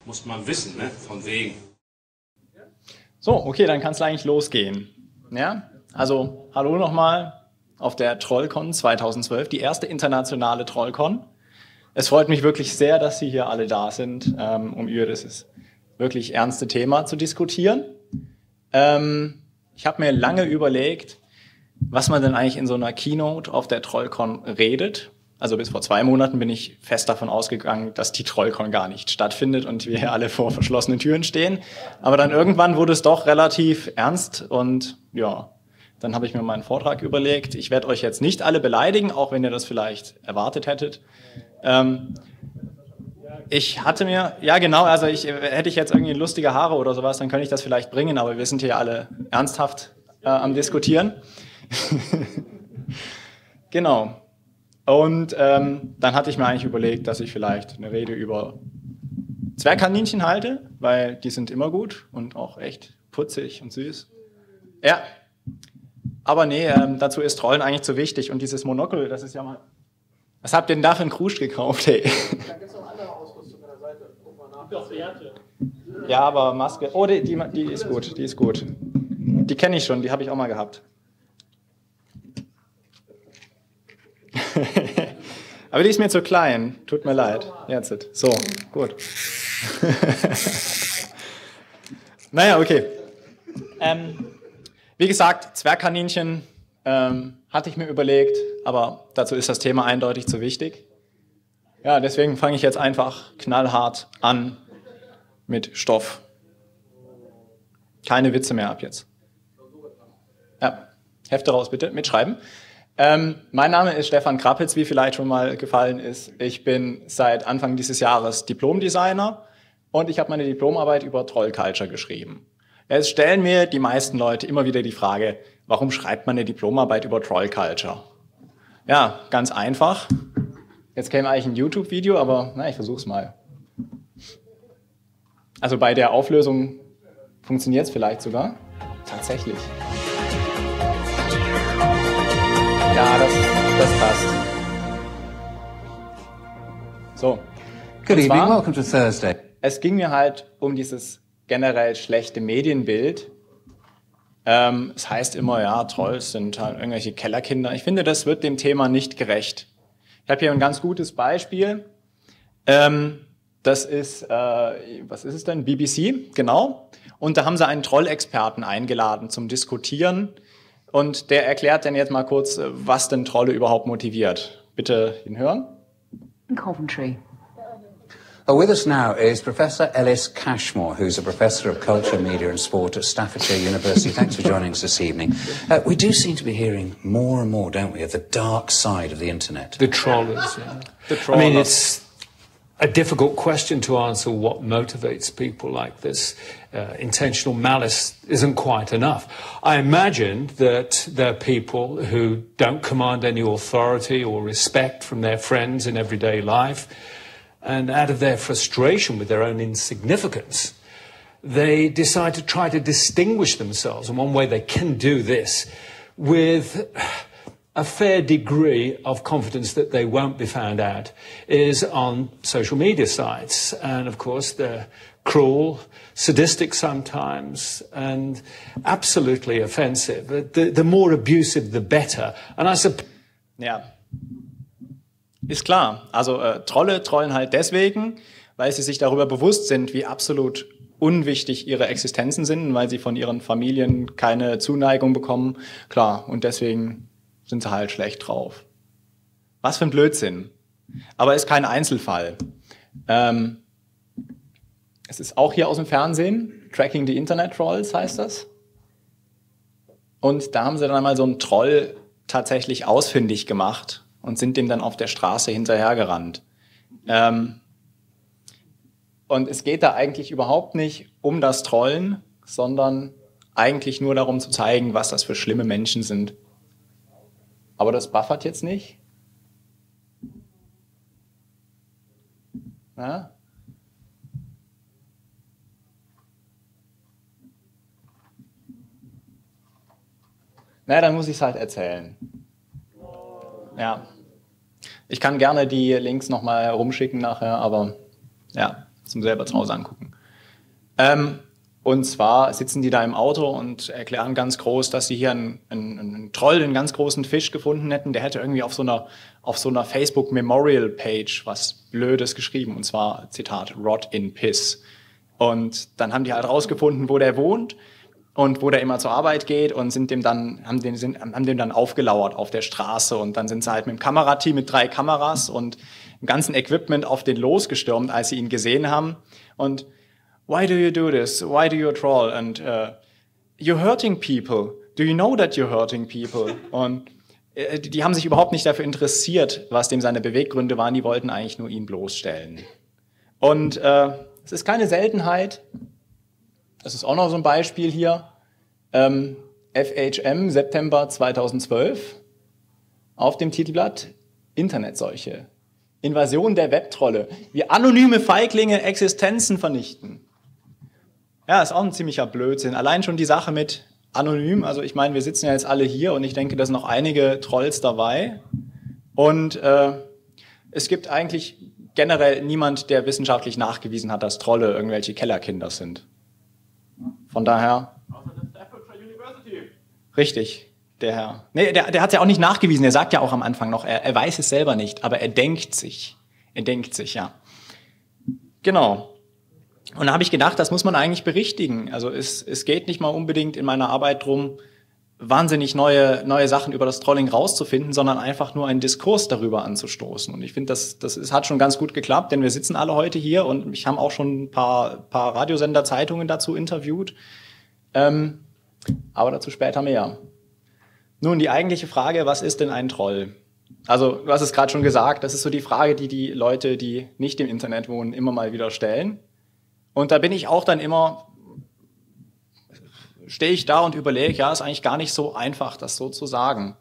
Muss man wissen, ne? Von wegen. So, okay, dann kann es eigentlich losgehen. Ja? Also, hallo nochmal auf der TrollCon 2012, die erste internationale TrollCon. Es freut mich wirklich sehr, dass Sie hier alle da sind, um über dieses wirklich ernste Thema zu diskutieren. Ich habe mir lange überlegt, was man denn eigentlich in so einer Keynote auf der TrollCon redet. Also bis vor 2 Monaten bin ich fest davon ausgegangen, dass die TrollCon gar nicht stattfindet und wir hier alle vor verschlossenen Türen stehen. Aber dann irgendwann wurde es doch relativ ernst und ja, dann habe ich mir meinen Vortrag überlegt. Ich werde euch jetzt nicht alle beleidigen, auch wenn ihr das vielleicht erwartet hättet. Ich hatte mir, ja genau, also hätte ich jetzt irgendwie lustige Haare oder sowas, dann könnte ich das vielleicht bringen, aber wir sind hier alle ernsthaft am Diskutieren. Genau. Und dann hatte ich mir eigentlich überlegt, dass ich vielleicht eine Rede über Zwergkaninchen halte, weil die sind immer gut und auch echt putzig und süß. Ja, aber nee, dazu ist Trollen eigentlich zu wichtig. Und dieses Monokel, das ist ja mal... Was habt ihr denn da für einen Krusch gekauft, hey? Da gibt es noch andere Ausrüstung an der Seite. Guck mal nach. Doch, Werte. Ja, aber Maske... Oh, die ist gut, die ist gut. Die kenne ich schon, die habe ich auch mal gehabt. Aber die ist mir zu klein. Tut mir leid. Jetzt. So, gut. Naja, okay. Wie gesagt, Zwergkaninchen hatte ich mir überlegt, aber dazu ist das Thema eindeutig zu wichtig. Ja, deswegen fange ich jetzt einfach knallhart an mit Stoff. Keine Witze mehr ab jetzt. Ja, Hefte raus bitte, mitschreiben. Mein Name ist Stefan Krappitz, wie vielleicht schon mal gefallen ist. Ich bin seit Anfang dieses Jahres Diplom-Designer und ich habe meine Diplomarbeit über Troll Culture geschrieben. Jetzt stellen mir die meisten Leute immer wieder die Frage, warum schreibt man eine Diplomarbeit über Troll Culture? Ja, ganz einfach. Jetzt käme eigentlich ein YouTube-Video, aber na, ich versuche es mal. Also bei der Auflösung funktioniert es vielleicht sogar. Tatsächlich. Ja, das passt. So. Good evening, welcome to Thursday. Es ging mir halt um dieses generell schlechte Medienbild. Es heißt immer, ja, Trolls sind halt irgendwelche Kellerkinder. Ich finde, das wird dem Thema nicht gerecht. Ich habe hier ein ganz gutes Beispiel. Das ist, was ist es denn? BBC, genau. Und da haben sie einen Trollexperten eingeladen zum Diskutieren. Und der erklärt dann jetzt mal kurz, was denn Trolle überhaupt motiviert. Bitte hinhören. Coventry. With us now is Professor Ellis Cashmore, who's a Professor of Culture, Media and Sport at Staffordshire University. Thanks for joining us this evening. We do seem to be hearing more and more, don't we, of the dark side of the internet. The trollers, yeah. The trollers. I mean, it's a difficult question to answer what motivates people like this. Intentional malice isn't quite enough. I imagine that there are people who don't command any authority or respect from their friends in everyday life, and out of their frustration with their own insignificance, they decide to try to distinguish themselves. And one way they can do this with a fair degree of confidence that they won't be found out is on social media sites. And of course, they're cruel, sadistic sometimes, and absolutely offensive. The more abusive, the better. And I suppose... Ja, ist klar. Also Trolle trollen halt deswegen, weil sie sich darüber bewusst sind, wie absolut unwichtig ihre Existenzen sind, weil sie von ihren Familien keine Zuneigung bekommen. Klar, und deswegen sind sie halt schlecht drauf. Was für ein Blödsinn. Aber ist kein Einzelfall. Es ist auch hier aus dem Fernsehen. Tracking the Internet Trolls heißt das. Und da haben sie dann einmal so einen Troll tatsächlich ausfindig gemacht und sind dem dann auf der Straße hinterhergerannt. Und es geht da eigentlich überhaupt nicht um das Trollen, sondern eigentlich nur darum zu zeigen, was das für schlimme Menschen sind. Aber das buffert jetzt nicht. Ja? Na, dann muss ich es halt erzählen. Ja. Ich kann gerne die Links nochmal rumschicken nachher, aber ja. zum selber zu Hause angucken. Und zwar sitzen die da im Auto und erklären ganz groß, dass sie hier einen Troll, einen ganz großen Fisch gefunden hätten. Der hätte irgendwie auf so einer Facebook Memorial Page was Blödes geschrieben. Und zwar, Zitat, Rot in Piss. Und dann haben die halt rausgefunden, wo der wohnt und wo der immer zur Arbeit geht und haben dem dann aufgelauert auf der Straße. Und dann sind sie halt mit dem Kamerateam mit 3 Kameras und dem ganzen Equipment auf den losgestürmt, als sie ihn gesehen haben. Und why do you do this? Why do you troll? And you're hurting people. Do you know that you're hurting people? Und die haben sich überhaupt nicht dafür interessiert, was dem seine Beweggründe waren. Die wollten eigentlich nur ihn bloßstellen. Und es ist keine Seltenheit. Das ist auch noch so ein Beispiel hier. FHM, September 2012. Auf dem Titelblatt Internetseuche. Invasion der Webtrolle. Wie anonyme Feiglinge Existenzen vernichten. Ja, ist auch ein ziemlicher Blödsinn. Allein schon die Sache mit anonym. Also ich meine, wir sitzen ja jetzt alle hier und ich denke, da sind noch einige Trolls dabei. Und es gibt eigentlich generell niemand, der wissenschaftlich nachgewiesen hat, dass Trolle irgendwelche Kellerkinder sind. Von daher... Außer der Staffordshire University. Richtig, der Herr. Nee, der hat es ja auch nicht nachgewiesen. Er sagt ja auch am Anfang noch, er weiß es selber nicht, aber er denkt sich. Er denkt sich, ja. Genau. Und da habe ich gedacht, das muss man eigentlich berichtigen. Also es geht nicht mal unbedingt in meiner Arbeit drum, wahnsinnig neue Sachen über das Trolling rauszufinden, sondern einfach nur einen Diskurs darüber anzustoßen. Und ich finde, das hat schon ganz gut geklappt, denn wir sitzen alle heute hier und mich haben auch schon ein paar Radiosender, Zeitungen dazu interviewt. Aber dazu später mehr. Nun, die eigentliche Frage, was ist denn ein Troll? Also, du hast es gerade schon gesagt, das ist so die Frage, die die Leute, die nicht im Internet wohnen, immer mal wieder stellen. Und da bin ich auch dann immer, stehe ich da und überlege, ja, ist eigentlich gar nicht so einfach, das so zu sagen.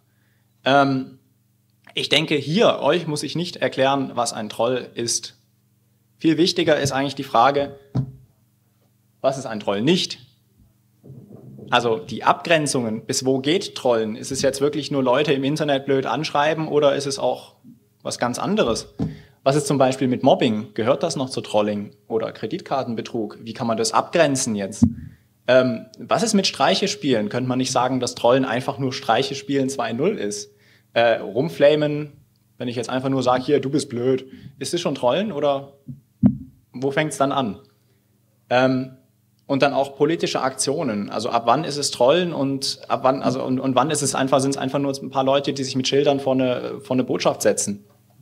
Ich denke, euch muss ich nicht erklären, was ein Troll ist. Viel wichtiger ist eigentlich die Frage, was ist ein Troll nicht? Also die Abgrenzungen, bis wo geht Trollen? Ist es jetzt wirklich nur Leute im Internet blöd anschreiben oder ist es auch was ganz anderes? Was ist zum Beispiel mit Mobbing? Gehört das noch zu Trolling oder Kreditkartenbetrug? Wie kann man das abgrenzen jetzt? Was ist mit Streiche-Spielen? Könnte man nicht sagen, dass Trollen einfach nur Streiche-Spielen 2.0 ist? Rumflamen, wenn ich jetzt einfach nur sage, hier, du bist blöd. Ist das schon Trollen oder wo fängt es dann an? Und dann auch politische Aktionen. Also ab wann ist es Trollen und ab wann, und wann ist es einfach, sind es einfach nur ein paar Leute, die sich mit Schildern vor eine Botschaft setzen?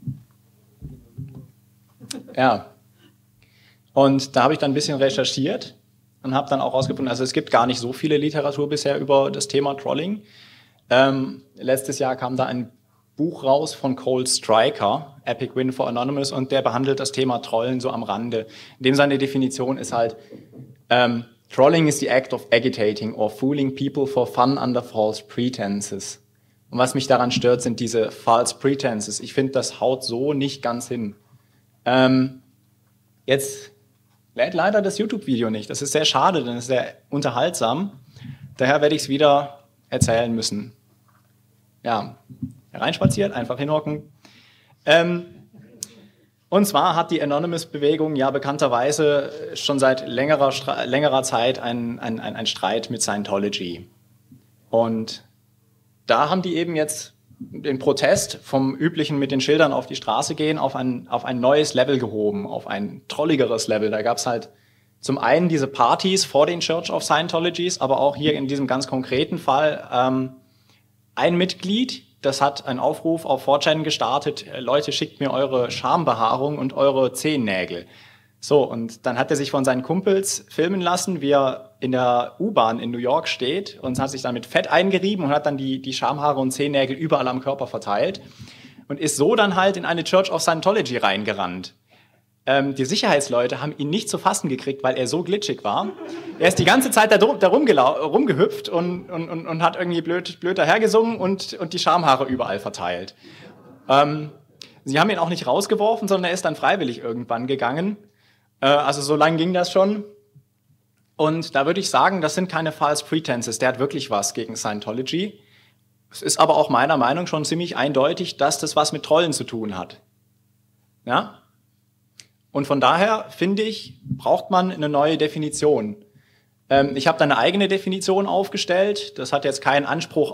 Ja. Und da habe ich dann ein bisschen recherchiert und habe dann auch rausgefunden, also es gibt gar nicht so viele Literatur bisher über das Thema Trolling. Letztes Jahr kam da ein Buch raus von Cole Stryker, Epic Win for Anonymous, und der behandelt das Thema Trollen so am Rande. In dem seine Definition ist halt, Trolling is the act of agitating or fooling people for fun under false pretenses. Und was mich daran stört, sind diese false pretenses. Ich finde, das haut so nicht ganz hin. Jetzt lädt leider das YouTube-Video nicht. Das ist sehr schade, denn es ist sehr unterhaltsam. Daher werde ich es wieder erzählen müssen. Ja, hereinspaziert, einfach hinhocken. Und zwar hat die Anonymous-Bewegung ja bekannterweise schon seit längerer Zeit einen Streit mit Scientology. Und da haben die eben jetzt den Protest vom üblichen mit den Schildern auf die Straße gehen auf ein neues Level gehoben, auf ein trolligeres Level. Da gab es halt zum einen diese Partys vor den Church of Scientologies, aber auch hier in diesem ganz konkreten Fall ein Mitglied, das hat einen Aufruf auf 4chan gestartet, Leute, schickt mir eure Schambehaarung und eure Zehennägel. So, und dann hat er sich von seinen Kumpels filmen lassen, wie er in der U-Bahn in New York steht und hat sich dann mit Fett eingerieben und hat dann die Schamhaare und Zehennägel überall am Körper verteilt und ist so dann halt in eine Church of Scientology reingerannt. Die Sicherheitsleute haben ihn nicht zu fassen gekriegt, weil er so glitschig war. Er ist die ganze Zeit da rumgehüpft und hat irgendwie blöd dahergesungen und die Schamhaare überall verteilt. Sie haben ihn auch nicht rausgeworfen, sondern er ist dann freiwillig irgendwann gegangen. Also so lang ging das schon. Und da würde ich sagen, das sind keine false pretenses. Der hat wirklich was gegen Scientology. Es ist aber auch meiner Meinung nach schon ziemlich eindeutig, dass das was mit Trollen zu tun hat. Ja? Und von daher, finde ich, braucht man eine neue Definition. Ich habe da eine eigene Definition aufgestellt. Das hat jetzt keinen Anspruch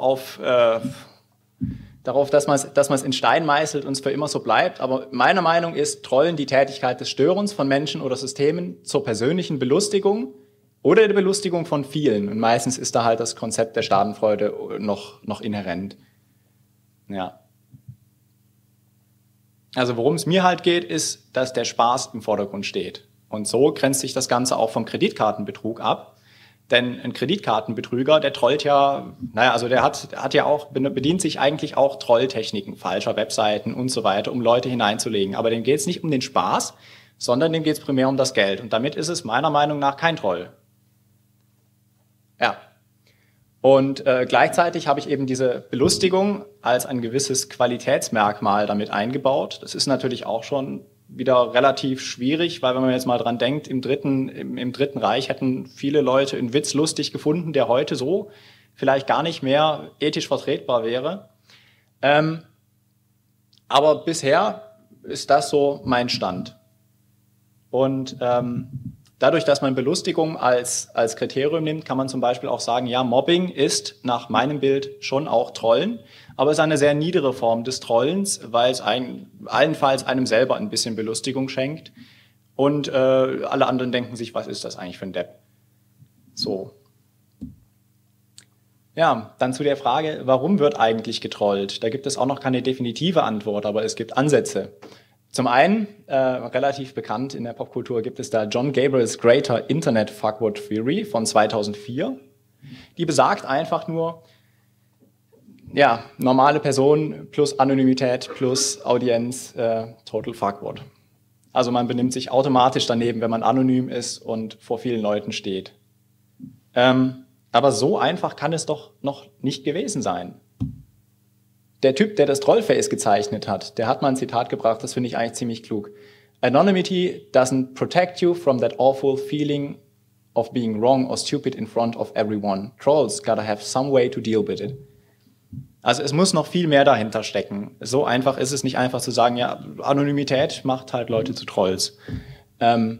darauf, dass man es in Stein meißelt und es für immer so bleibt. Aber meine Meinung ist, Trollen die Tätigkeit des Störens von Menschen oder Systemen zur persönlichen Belustigung oder der Belustigung von vielen. Und meistens ist da halt das Konzept der Schadenfreude noch inhärent. Ja. Also worum es mir halt geht, ist, dass der Spaß im Vordergrund steht. Und so grenzt sich das Ganze auch vom Kreditkartenbetrug ab. Denn ein Kreditkartenbetrüger, der trollt ja, also der hat ja auch, bedient sich eigentlich auch Trolltechniken, falscher Webseiten und so weiter, um Leute hineinzulegen. Aber dem geht es nicht um den Spaß, sondern dem geht es primär um das Geld. Und damit ist es meiner Meinung nach kein Troll. Ja. Und gleichzeitig habe ich eben diese Belustigung als ein gewisses Qualitätsmerkmal damit eingebaut. Das ist natürlich auch schon wieder relativ schwierig, weil wenn man jetzt mal dran denkt, im Dritten Reich hätten viele Leute einen Witz lustig gefunden, der heute so vielleicht gar nicht mehr ethisch vertretbar wäre. Aber bisher ist das so mein Stand. Und dadurch, dass man Belustigung als Kriterium nimmt, kann man zum Beispiel auch sagen, ja, Mobbing ist nach meinem Bild schon auch Trollen, aber es ist eine sehr niedere Form des Trollens, weil es allenfalls einem selber ein bisschen Belustigung schenkt und alle anderen denken sich, was ist das eigentlich für ein Depp? So. Ja, dann zu der Frage, warum wird eigentlich getrollt? Da gibt es auch noch keine definitive Antwort, aber es gibt Ansätze. Zum einen, relativ bekannt in der Popkultur, gibt es da John Gabriel's Greater Internet Fuckword Theory von 2004. Die besagt einfach nur, ja, normale Person plus Anonymität plus Audienz, total Fuckword. Also man benimmt sich automatisch daneben, wenn man anonym ist und vor vielen Leuten steht. Aber so einfach kann es doch noch nicht gewesen sein. Der Typ, der das Trollface gezeichnet hat, der hat mal ein Zitat gebracht, das finde ich eigentlich ziemlich klug. Anonymity doesn't protect you from that awful feeling of being wrong or stupid in front of everyone. Trolls gotta have some way to deal with it. Also es muss noch viel mehr dahinter stecken. So einfach ist es nicht einfach zu sagen, ja, Anonymität macht halt Leute zu Trolls. Ein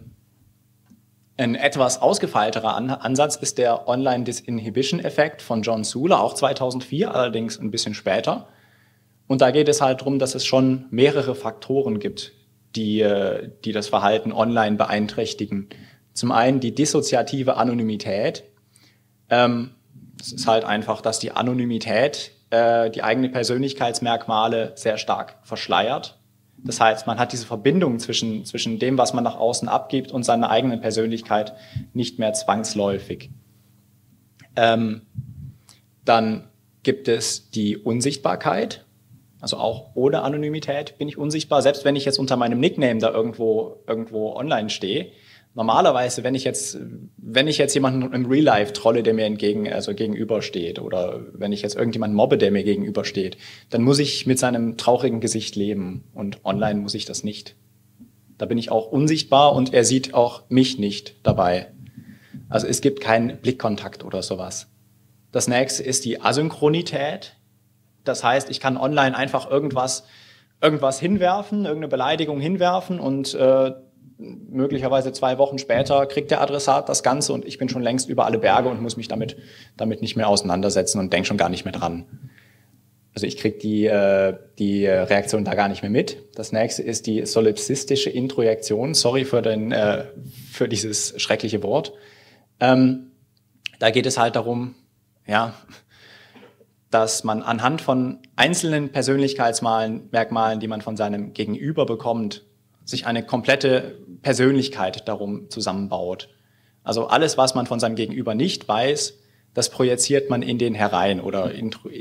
etwas ausgefeilterer Ansatz ist der Online-Disinhibition-Effekt von John Suler, auch 2004, allerdings ein bisschen später. Und da geht es halt darum, dass es schon mehrere Faktoren gibt, die das Verhalten online beeinträchtigen. Zum einen die dissoziative Anonymität. Es ist halt einfach, dass die Anonymität die eigenen Persönlichkeitsmerkmale sehr stark verschleiert. Das heißt, man hat diese Verbindung zwischen dem, was man nach außen abgibt und seiner eigenen Persönlichkeit nicht mehr zwangsläufig. Dann gibt es die Unsichtbarkeit. Also auch ohne Anonymität bin ich unsichtbar, selbst wenn ich jetzt unter meinem Nickname da irgendwo online stehe. Normalerweise, wenn ich jetzt jemanden im Real Life trolle, der mir gegenübersteht, oder wenn ich jetzt irgendjemanden mobbe, der mir gegenübersteht, dann muss ich mit seinem traurigen Gesicht leben. Und online muss ich das nicht. Da bin ich auch unsichtbar und er sieht auch mich nicht dabei. Also es gibt keinen Blickkontakt oder sowas. Das nächste ist die Asynchronität. Das heißt, ich kann online einfach irgendwas hinwerfen, irgendeine Beleidigung hinwerfen und möglicherweise 2 Wochen später kriegt der Adressat das Ganze und ich bin schon längst über alle Berge und muss mich damit nicht mehr auseinandersetzen und denke schon gar nicht mehr dran. Also ich kriege die Reaktion da gar nicht mehr mit. Das nächste ist die solipsistische Introjektion. Sorry für dieses schreckliche Wort. Da geht es halt darum, ja, dass man anhand von einzelnen Persönlichkeitsmerkmalen, die man von seinem Gegenüber bekommt, sich eine komplette Persönlichkeit darum zusammenbaut. Also alles, was man von seinem Gegenüber nicht weiß, das projiziert man in den herein oder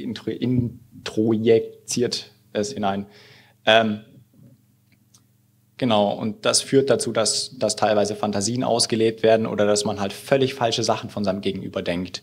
introjiziert es hinein. Genau, und das führt dazu, dass teilweise Fantasien ausgelebt werden oder dass man halt völlig falsche Sachen von seinem Gegenüber denkt.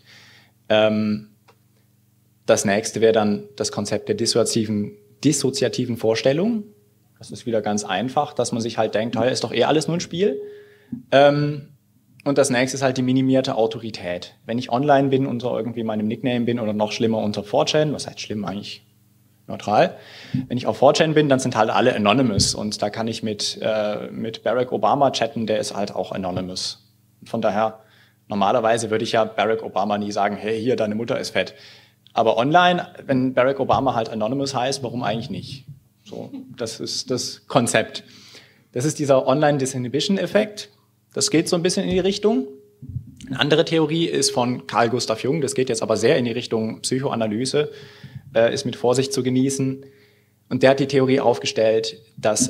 Das nächste wäre dann das Konzept der dissoziativen Vorstellung. Das ist wieder ganz einfach, dass man sich halt denkt, ist doch alles nur ein Spiel. Und das nächste ist halt die minimierte Autorität. Wenn ich online bin, unter irgendwie meinem Nickname bin oder noch schlimmer unter 4chan, was heißt schlimm eigentlich? neutral. Wenn ich auf 4chan bin, dann sind halt alle anonymous und da kann ich mit Barack Obama chatten, der ist halt auch anonymous. Von daher, normalerweise würde ich ja Barack Obama nie sagen, hey, hier, deine Mutter ist fett. Aber online, wenn Barack Obama halt anonymous heißt, warum eigentlich nicht? So, das ist das Konzept. Das ist dieser Online-Disinhibition-Effekt. Das geht so ein bisschen in die Richtung. Eine andere Theorie ist von Carl Gustav Jung, das geht jetzt aber sehr in die Richtung Psychoanalyse, ist mit Vorsicht zu genießen. Und der hat die Theorie aufgestellt, dass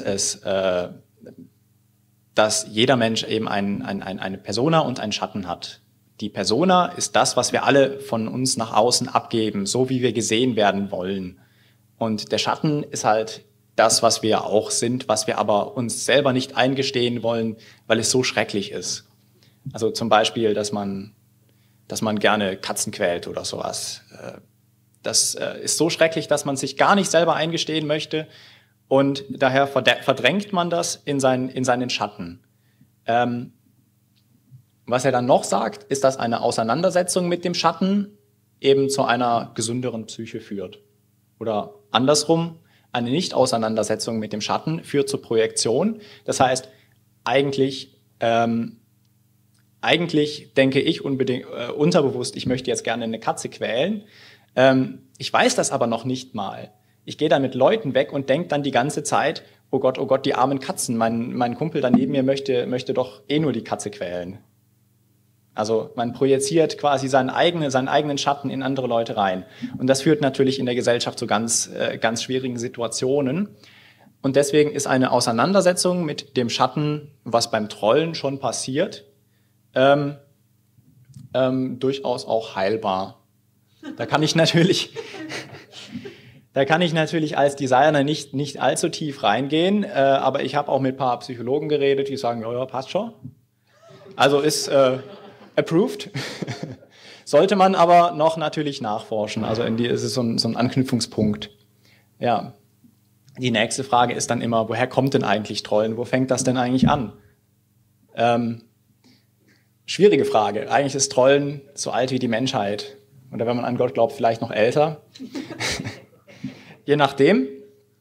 jeder Mensch eben eine Persona und einen Schatten hat. Die Persona ist das, was wir alle von uns nach außen abgeben, so wie wir gesehen werden wollen. Und der Schatten ist halt das, was wir auch sind, was wir aber uns selber nicht eingestehen wollen, weil es so schrecklich ist. Also zum Beispiel, dass man gerne Katzen quält oder sowas. Das ist so schrecklich, dass man sich gar nicht selber eingestehen möchte und daher verdrängt man das in seinen Schatten. Was er dann noch sagt, ist, dass eine Auseinandersetzung mit dem Schatten eben zu einer gesünderen Psyche führt. Oder andersrum, eine Nicht-Auseinandersetzung mit dem Schatten führt zur Projektion. Das heißt, eigentlich denke ich unterbewusst, ich möchte jetzt gerne eine Katze quälen. Ich weiß das aber noch nicht mal. Ich gehe dann mit Leuten weg und denke dann die ganze Zeit, oh Gott, die armen Katzen. Mein Kumpel daneben mir möchte doch eh nur die Katze quälen. Also man projiziert quasi seinen eigenen Schatten in andere Leute rein. Und das führt natürlich in der Gesellschaft zu ganz schwierigen Situationen. Und deswegen ist eine Auseinandersetzung mit dem Schatten, was beim Trollen schon passiert, durchaus auch heilbar. Da kann ich natürlich als Designer nicht allzu tief reingehen, aber ich habe auch mit ein paar Psychologen geredet, die sagen, ja, passt schon. Also ist approved. Sollte man aber noch natürlich nachforschen. Also ist es so ein Anknüpfungspunkt. Ja. Die nächste Frage ist dann immer, woher kommt denn eigentlich Trollen? Wo fängt das denn eigentlich an? Schwierige Frage. Eigentlich ist Trollen so alt wie die Menschheit. Oder wenn man an Gott glaubt, vielleicht noch älter. Je nachdem.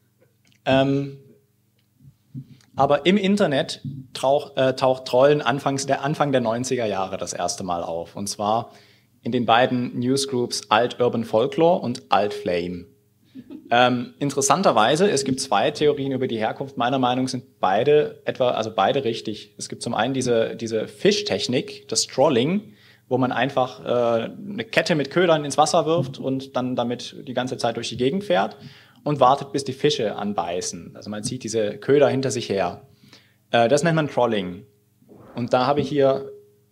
Aber im Internet taucht Trollen Anfang der 90er Jahre das erste Mal auf. Und zwar in den beiden Newsgroups Alt Urban Folklore und Alt Flame. Interessanterweise, es gibt zwei Theorien über die Herkunft. Meiner Meinung nach sind beide richtig. Es gibt zum einen diese Fischtechnik, das Trolling, wo man einfach eine Kette mit Ködern ins Wasser wirft und dann damit die ganze Zeit durch die Gegend fährt und wartet, bis die Fische anbeißen. Also man zieht diese Köder hinter sich her. Das nennt man Trolling. Und da habe ich hier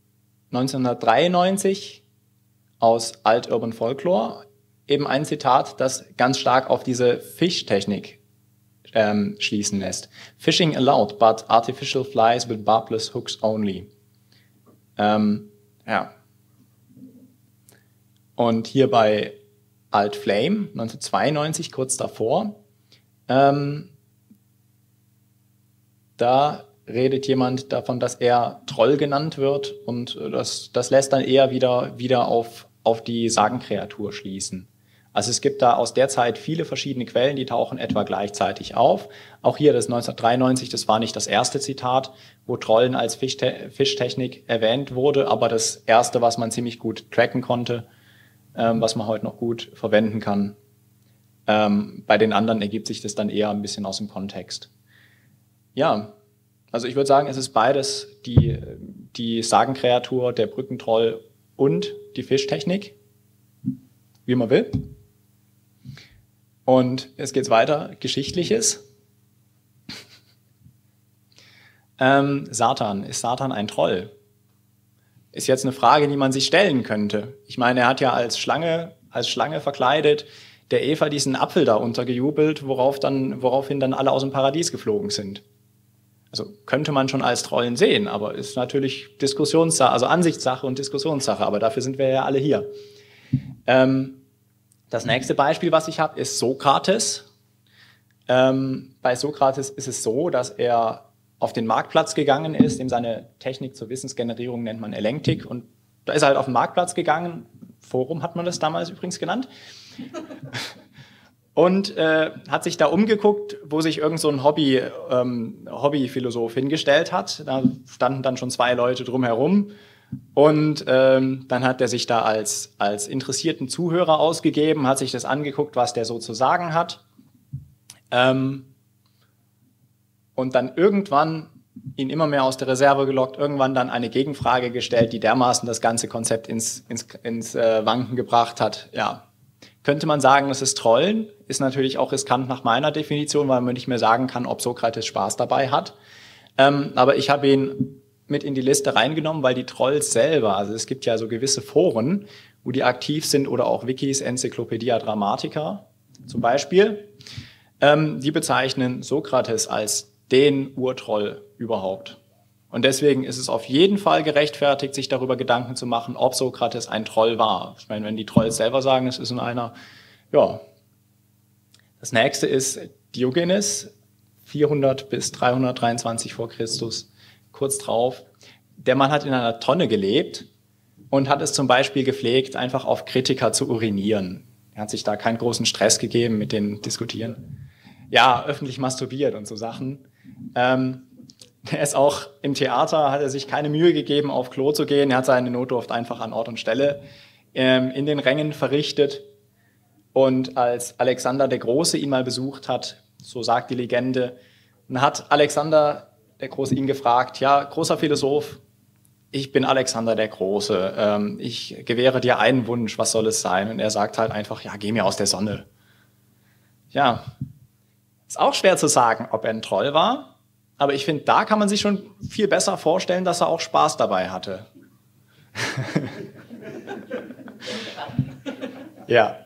1993 aus Alt Urban Folklore eben ein Zitat, das ganz stark auf diese Fischtechnik schließen lässt. Fishing allowed, but artificial flies with barbless hooks only. Ja. Und hier bei Alt Flame, 1992, kurz davor, da redet jemand davon, dass er Troll genannt wird und das lässt dann eher wieder auf die Sagenkreatur schließen. Also es gibt da aus der Zeit viele verschiedene Quellen, die tauchen etwa gleichzeitig auf. Auch hier das 1993, das war nicht das erste Zitat, wo Trollen als Fischtechnik erwähnt wurde, aber das erste, was man ziemlich gut tracken konnte, was man heute noch gut verwenden kann. Bei den anderen ergibt sich das dann eher ein bisschen aus dem Kontext. Ja, also ich würde sagen, es ist beides, die Sagenkreatur, der Brückentroll und die Fischtechnik, wie man will. Und jetzt geht's weiter, Geschichtliches. Satan, ist Satan ein Troll? Ist jetzt eine Frage, die man sich stellen könnte. Ich meine, er hat ja als Schlange verkleidet der Eva diesen Apfel da untergejubelt, woraufhin dann alle aus dem Paradies geflogen sind. Also könnte man schon als Trollen sehen, aber ist natürlich Diskussionssache, also Ansichtssache und Diskussionssache, aber dafür sind wir ja alle hier. Das nächste Beispiel, was ich habe, ist Sokrates. Bei Sokrates ist es so, dass er auf den Marktplatz gegangen ist, ihm seine Technik zur Wissensgenerierung nennt man Elenktik, und da ist er halt auf den Marktplatz gegangen, Forum hat man das damals übrigens genannt, und hat sich da umgeguckt, wo sich irgend so ein Hobbyphilosoph hingestellt hat. Da standen dann schon 2 Leute drumherum und dann hat er sich da als interessierten Zuhörer ausgegeben, hat sich das angeguckt, was der so zu sagen hat. Und dann irgendwann ihn immer mehr aus der Reserve gelockt, irgendwann dann eine Gegenfrage gestellt, die dermaßen das ganze Konzept ins Wanken gebracht hat. Ja, könnte man sagen, das ist Trollen, ist natürlich auch riskant nach meiner Definition, weil man nicht mehr sagen kann, ob Sokrates Spaß dabei hat. Aber ich habe ihn mit in die Liste reingenommen, weil die Trolls selber, also es gibt ja so gewisse Foren, wo die aktiv sind oder auch Wikis, Encyclopedia Dramatica zum Beispiel, die bezeichnen Sokrates als den Urtroll überhaupt. Und deswegen ist es auf jeden Fall gerechtfertigt, sich darüber Gedanken zu machen, ob Sokrates ein Troll war. Ich meine, wenn die Trolls selber sagen, es ist in einer, ja. Das nächste ist Diogenes, 400 bis 323 vor Christus, kurz drauf. Der Mann hat in einer Tonne gelebt und hat es zum Beispiel gepflegt, einfach auf Kritiker zu urinieren. Er hat sich da keinen großen Stress gegeben mit dem Diskutieren. Ja, öffentlich masturbiert und so Sachen. Er ist auch im Theater, hat er sich keine Mühe gegeben, auf Klo zu gehen. Er hat seine Notdurft einfach an Ort und Stelle in den Rängen verrichtet. Und als Alexander der Große ihn mal besucht hat, so sagt die Legende, dann hat Alexander der Große ihn gefragt, ja, großer Philosoph, ich bin Alexander der Große, ich gewähre dir einen Wunsch, was soll es sein? Und er sagt halt einfach, ja, geh mir aus der Sonne. Ja, ist auch schwer zu sagen, ob er ein Troll war, aber ich finde, da kann man sich schon viel besser vorstellen, dass er auch Spaß dabei hatte. Ja.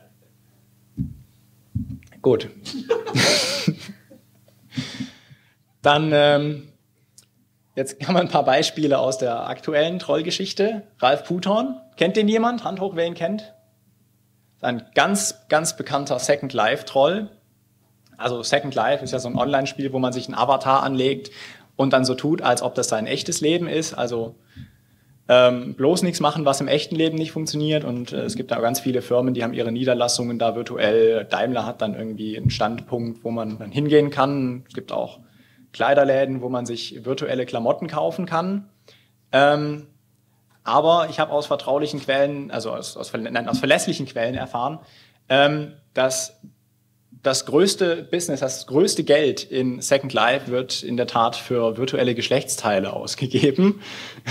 Gut. Dann, jetzt haben wir ein paar Beispiele aus der aktuellen Trollgeschichte. Ralf Puthorn, kennt den jemand? Hand hoch, wer ihn kennt? Ein ganz, ganz bekannter Second Life-Troll. Also Second Life ist ja so ein Online-Spiel, wo man sich einen Avatar anlegt und dann so tut, als ob das sein echtes Leben ist. Also bloß nichts machen, was im echten Leben nicht funktioniert. Und es gibt da ganz viele Firmen, die haben ihre Niederlassungen da virtuell. Daimler hat dann irgendwie einen Standpunkt, wo man dann hingehen kann. Es gibt auch Kleiderläden, wo man sich virtuelle Klamotten kaufen kann. Aber ich habe aus vertraulichen Quellen, also aus verlässlichen Quellen erfahren, dass das größte Business, das größte Geld in Second Life wird in der Tat für virtuelle Geschlechtsteile ausgegeben.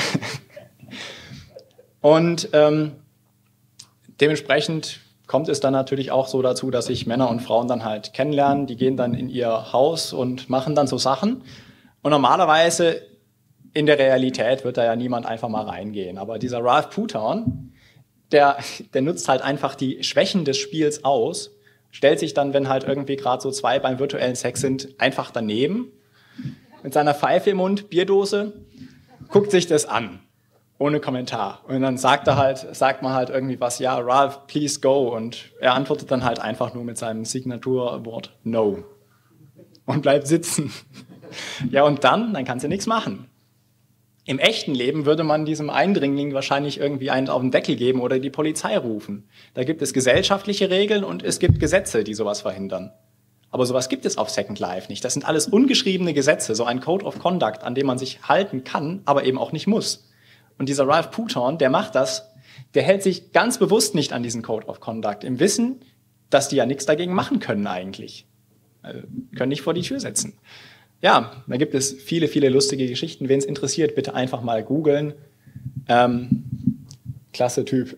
Und dementsprechend kommt es dann natürlich auch so dazu, dass sich Männer und Frauen dann halt kennenlernen. Die gehen dann in ihr Haus und machen dann so Sachen. Und normalerweise in der Realität wird da ja niemand einfach mal reingehen. Aber dieser Ralf Puthorn, der nutzt halt einfach die Schwächen des Spiels aus, stellt sich dann, wenn halt irgendwie gerade so 2 beim virtuellen Sex sind, einfach daneben, mit seiner Pfeife im Mund, Bierdose, guckt sich das an. Ohne Kommentar. Und dann sagt man halt irgendwie was, ja, Ralph, please go. Und er antwortet dann halt einfach nur mit seinem Signaturwort No. Und bleibt sitzen. Ja, und dann kannst du nichts machen. Im echten Leben würde man diesem Eindringling wahrscheinlich irgendwie einen auf den Deckel geben oder die Polizei rufen. Da gibt es gesellschaftliche Regeln und es gibt Gesetze, die sowas verhindern. Aber sowas gibt es auf Second Life nicht. Das sind alles ungeschriebene Gesetze, so ein Code of Conduct, an dem man sich halten kann, aber eben auch nicht muss. Und dieser Ralf Puthorn, der macht das, der hält sich ganz bewusst nicht an diesen Code of Conduct, im Wissen, dass die ja nichts dagegen machen können eigentlich. Also, können nicht vor die Tür setzen. Ja, da gibt es viele, viele lustige Geschichten. Wen es interessiert, bitte einfach mal googeln. Klasse Typ.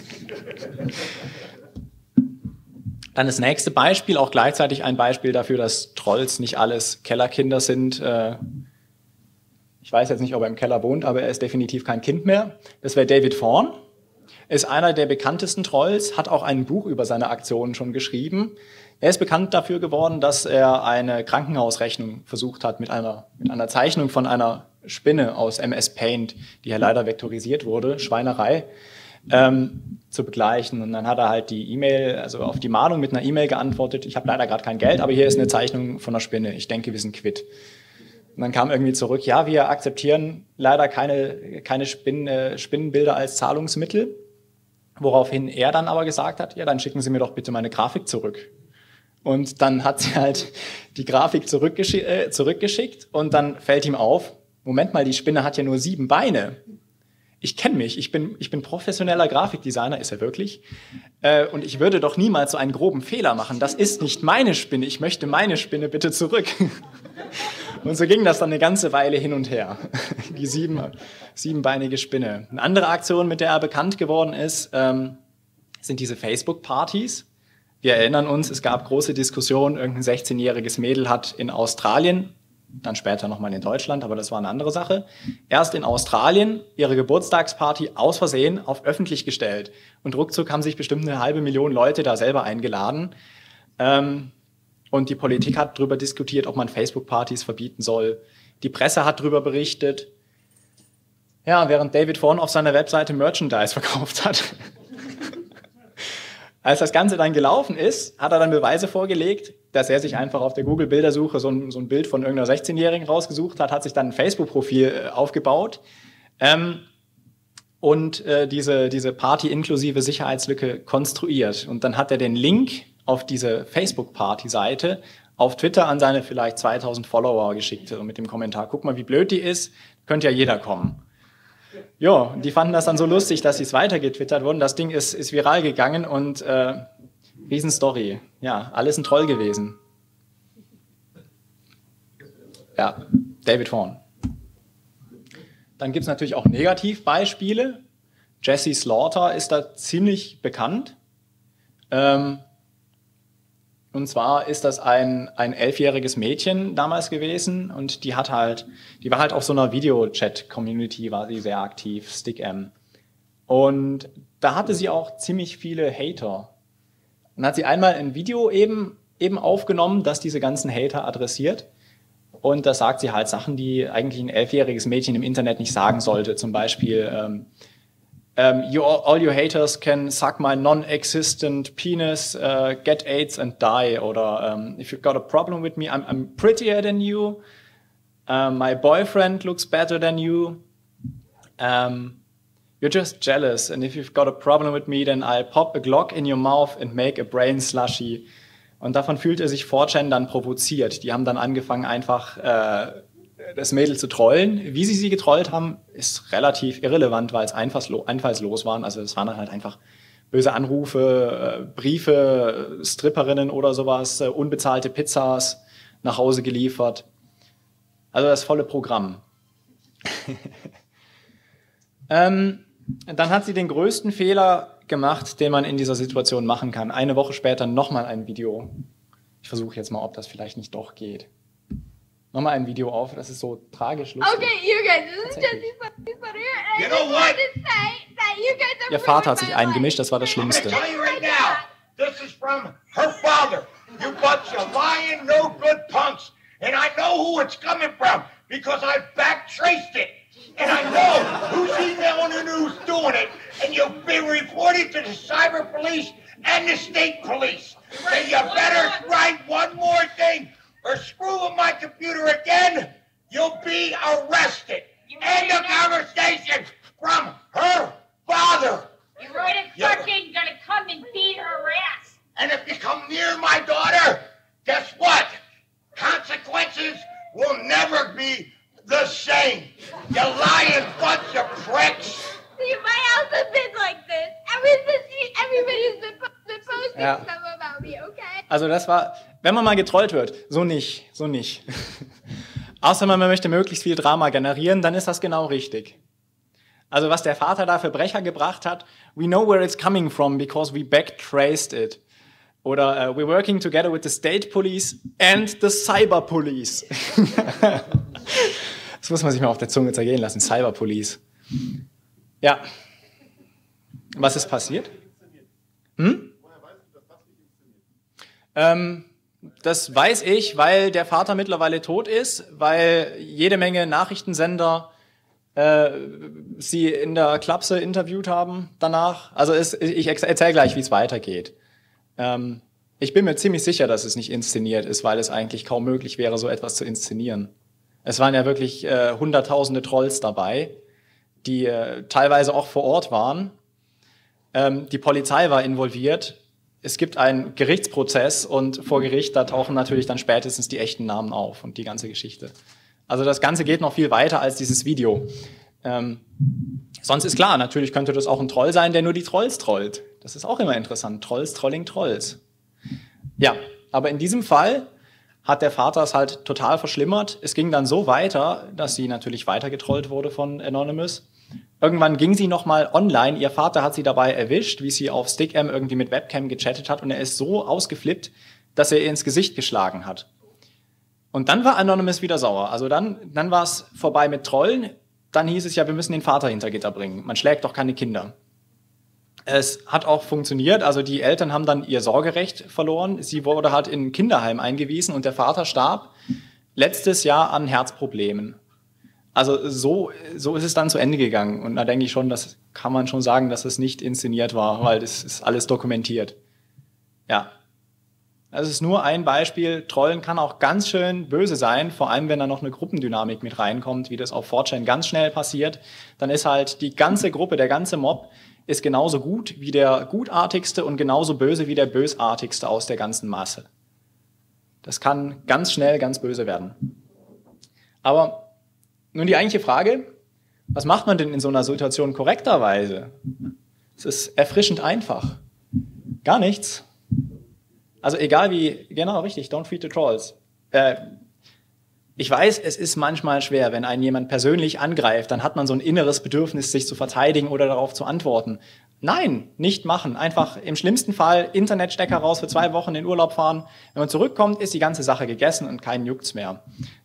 Dann das nächste Beispiel, auch gleichzeitig ein Beispiel dafür, dass Trolls nicht alles Kellerkinder sind. Ich weiß jetzt nicht, ob er im Keller wohnt, aber er ist definitiv kein Kind mehr. Das wäre David Vaughan, ist einer der bekanntesten Trolls, hat auch ein Buch über seine Aktionen schon geschrieben. Er ist bekannt dafür geworden, dass er eine Krankenhausrechnung versucht hat mit einer Zeichnung von einer Spinne aus MS Paint, die ja leider vektorisiert wurde, Schweinerei, zu begleichen. Und dann hat er halt die E-Mail, also auf die Mahnung mit einer E-Mail geantwortet, ich habe leider gerade kein Geld, aber hier ist eine Zeichnung von einer Spinne, ich denke, wir sind quitt. Und dann kam irgendwie zurück, ja, wir akzeptieren leider keine Spinnenbilder als Zahlungsmittel, woraufhin er dann aber gesagt hat, ja, dann schicken Sie mir doch bitte meine Grafik zurück. Und dann hat sie halt die Grafik zurückgeschickt und dann fällt ihm auf, Moment mal, die Spinne hat ja nur 7 Beine. Ich kenne mich, ich bin professioneller Grafikdesigner, ist er wirklich, und ich würde doch niemals so einen groben Fehler machen. Das ist nicht meine Spinne, ich möchte meine Spinne bitte zurück. Und so ging das dann eine ganze Weile hin und her, die siebenbeinige Spinne. Eine andere Aktion, mit der er bekannt geworden ist, sind diese Facebook-Partys. Wir erinnern uns, es gab große Diskussionen, irgendein 16-jähriges Mädel hat in Australien, dann später nochmal in Deutschland, aber das war eine andere Sache, erst in Australien ihre Geburtstagsparty aus Versehen auf öffentlich gestellt. Und ruckzuck haben sich bestimmt 500.000 Leute da selber eingeladen. Und die Politik hat darüber diskutiert, ob man Facebook-Partys verbieten soll. Die Presse hat darüber berichtet. Ja, während David Vaughan auf seiner Webseite Merchandise verkauft hat. Als das Ganze dann gelaufen ist, hat er dann Beweise vorgelegt, dass er sich einfach auf der Google-Bildersuche so ein Bild von irgendeiner 16-Jährigen rausgesucht hat sich dann ein Facebook-Profil aufgebaut und diese Party inklusive Sicherheitslücke konstruiert. Und dann hat er den Link auf diese Facebook-Party-Seite auf Twitter an seine vielleicht 2000 Follower geschickt mit dem Kommentar, guck mal, wie blöd die ist, könnte ja jeder kommen. Ja, die fanden das dann so lustig, dass sie es weitergetwittert wurden. Das Ding ist viral gegangen und Riesenstory. Ja, alles ein Troll gewesen. Ja, David Vaughan. Dann gibt es natürlich auch Negativbeispiele. Jessie Slaughter ist da ziemlich bekannt. Und zwar ist das ein 11-jähriges Mädchen damals gewesen und die war halt auf so einer Video-Chat-Community, war sie sehr aktiv, StickM. Und da hatte sie auch ziemlich viele Hater. Und hat sie einmal ein Video eben aufgenommen, das diese ganzen Hater adressiert. Und da sagt sie halt Sachen, die eigentlich ein 11-jähriges Mädchen im Internet nicht sagen sollte. Zum Beispiel, all you haters can suck my non-existent penis, get AIDS and die. Oder if you've got a problem with me, I'm prettier than you. My boyfriend looks better than you. You're just jealous. And if you've got a problem with me, then I'll pop a Glock in your mouth and make a brain slushy. Und davon fühlte sich 4chan dann provoziert. Die haben dann angefangen, einfach das Mädel zu trollen. Wie sie getrollt haben, ist relativ irrelevant, weil es einfallslos waren. Also es waren dann halt einfach böse Anrufe, Briefe, Stripperinnen oder sowas, unbezahlte Pizzas nach Hause geliefert. Also das volle Programm. Dann hat sie den größten Fehler gemacht, den man in dieser Situation machen kann. Eine Woche später nochmal ein Video. Ich versuche jetzt mal, ob das vielleicht nicht doch geht. Nochmal ein Video auf, das ist so tragisch lustig. Okay, you guys, this is Jessie Slaughter, and I just wanted to say that you guys are Ihr Vater hat sich eingemischt, das war das Schlimmste. I tell you right now, this is from her father. You bunch of lying, no good punks. And I know who it's coming from because I back-traced it. And I know who's emailing and who's doing it. And you'll be reported to the cyber police and the state police. And you better write one more thing or screw with my computer again, you'll be arrested. End of conversation from her father. You're right, fucking gonna come and beat her ass. And if you come near my daughter, guess what? Consequences will never be the same. You lying bunch of pricks. See, my house has been like this. Everybody's been posting stuff about me, okay? Also das war, wenn man mal getrollt wird, so nicht. Außer man möchte möglichst viel Drama generieren, dann ist das genau richtig. Also was der Vater da für Brecher gebracht hat, we know where it's coming from because we backtraced it. Oder we're working together with the state police and the cyber police. Das muss man sich mal auf der Zunge zergehen lassen, Cyber Police. Ja. Was ist passiert? Das weiß ich, weil der Vater mittlerweile tot ist, weil jede Menge Nachrichtensender sie in der Klapse interviewt haben danach. Also ich erzähle gleich, wie es weitergeht. Ich bin mir ziemlich sicher, dass es nicht inszeniert ist, weil es eigentlich kaum möglich wäre, so etwas zu inszenieren. Es waren ja wirklich hunderttausende Trolls dabei, die teilweise auch vor Ort waren. Die Polizei war involviert. es gibt einen Gerichtsprozess und vor Gericht, da tauchen natürlich dann spätestens die echten Namen auf und die ganze Geschichte. Also das Ganze geht noch viel weiter als dieses Video. Sonst ist klar, natürlich könnte das auch ein Troll sein, der nur die Trolls trollt. Das ist auch immer interessant. Trolls, Trolling, Trolls. Ja, aber in diesem Fall hat der Vater es halt total verschlimmert. Es ging dann so weiter, dass sie natürlich weiter getrollt wurde von Anonymous. Irgendwann ging sie nochmal online. Ihr Vater hat sie dabei erwischt, wie sie auf Stickam irgendwie mit Webcam gechattet hat. Und er ist so ausgeflippt, dass er ihr ins Gesicht geschlagen hat. Und dann war Anonymous wieder sauer. Also dann war es vorbei mit Trollen. Dann hieß es ja, wir müssen den Vater hinter Gitter bringen. Man schlägt doch keine Kinder. Es hat auch funktioniert. Also die Eltern haben dann ihr Sorgerecht verloren. Sie wurde halt in ein Kinderheim eingewiesen und der Vater starb letztes Jahr an Herzproblemen. Also so ist es dann zu Ende gegangen. Und da denke ich schon, das kann man schon sagen, dass es nicht inszeniert war, weil das ist alles dokumentiert. Ja. Das ist nur ein Beispiel. Trollen kann auch ganz schön böse sein, vor allem wenn da noch eine Gruppendynamik mit reinkommt, wie das auf 4chan ganz schnell passiert. Dann ist halt die ganze Gruppe, der ganze Mob ist genauso gut wie der Gutartigste und genauso böse wie der Bösartigste aus der ganzen Masse. Das kann ganz schnell ganz böse werden. Aber nun die eigentliche Frage, was macht man denn in so einer Situation korrekterweise? Es ist erfrischend einfach. Gar nichts. Also egal wie, genau, richtig, don't feed the trolls. Ich weiß, es ist manchmal schwer, wenn einen jemand persönlich angreift, dann hat man so ein inneres Bedürfnis, sich zu verteidigen oder darauf zu antworten. Nein, nicht machen. Einfach im schlimmsten Fall Internetstecker raus für 2 Wochen in Urlaub fahren. Wenn man zurückkommt, ist die ganze Sache gegessen und keinen juckt's mehr.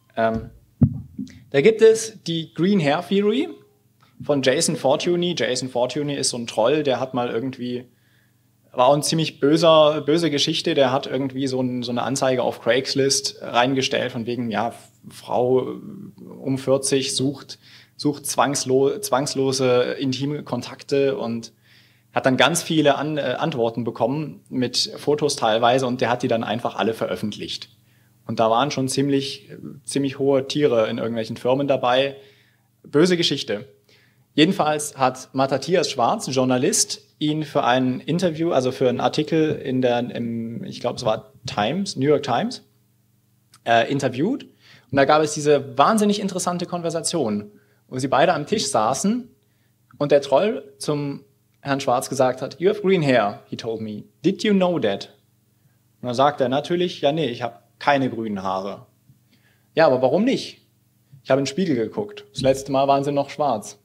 Da gibt es die Green Hair Theory von Jason Fortuny. Jason Fortuny ist so ein Troll, der hat mal irgendwie, war auch eine ziemlich böse Geschichte, der hat irgendwie so eine Anzeige auf Craigslist reingestellt, von wegen, ja, Frau um 40 sucht zwangslose intime Kontakte und hat dann ganz viele Antworten bekommen mit Fotos teilweise und der hat die dann einfach alle veröffentlicht. Und da waren schon ziemlich hohe Tiere in irgendwelchen Firmen dabei. Böse Geschichte. Jedenfalls hat Matthias Schwarz, Journalist, ihn für ein Interview, also für einen Artikel ich glaube es war New York Times, interviewt. Und da gab es diese wahnsinnig interessante Konversation, wo sie beide am Tisch saßen und der Troll zum Herrn Schwarz gesagt hat, "You have green hair," he told me. "Did you know that?" Und dann sagt er natürlich, ja nee, ich habe keine grünen Haare. Ja, aber warum nicht? Ich habe in den Spiegel geguckt. Das letzte Mal waren sie noch schwarz.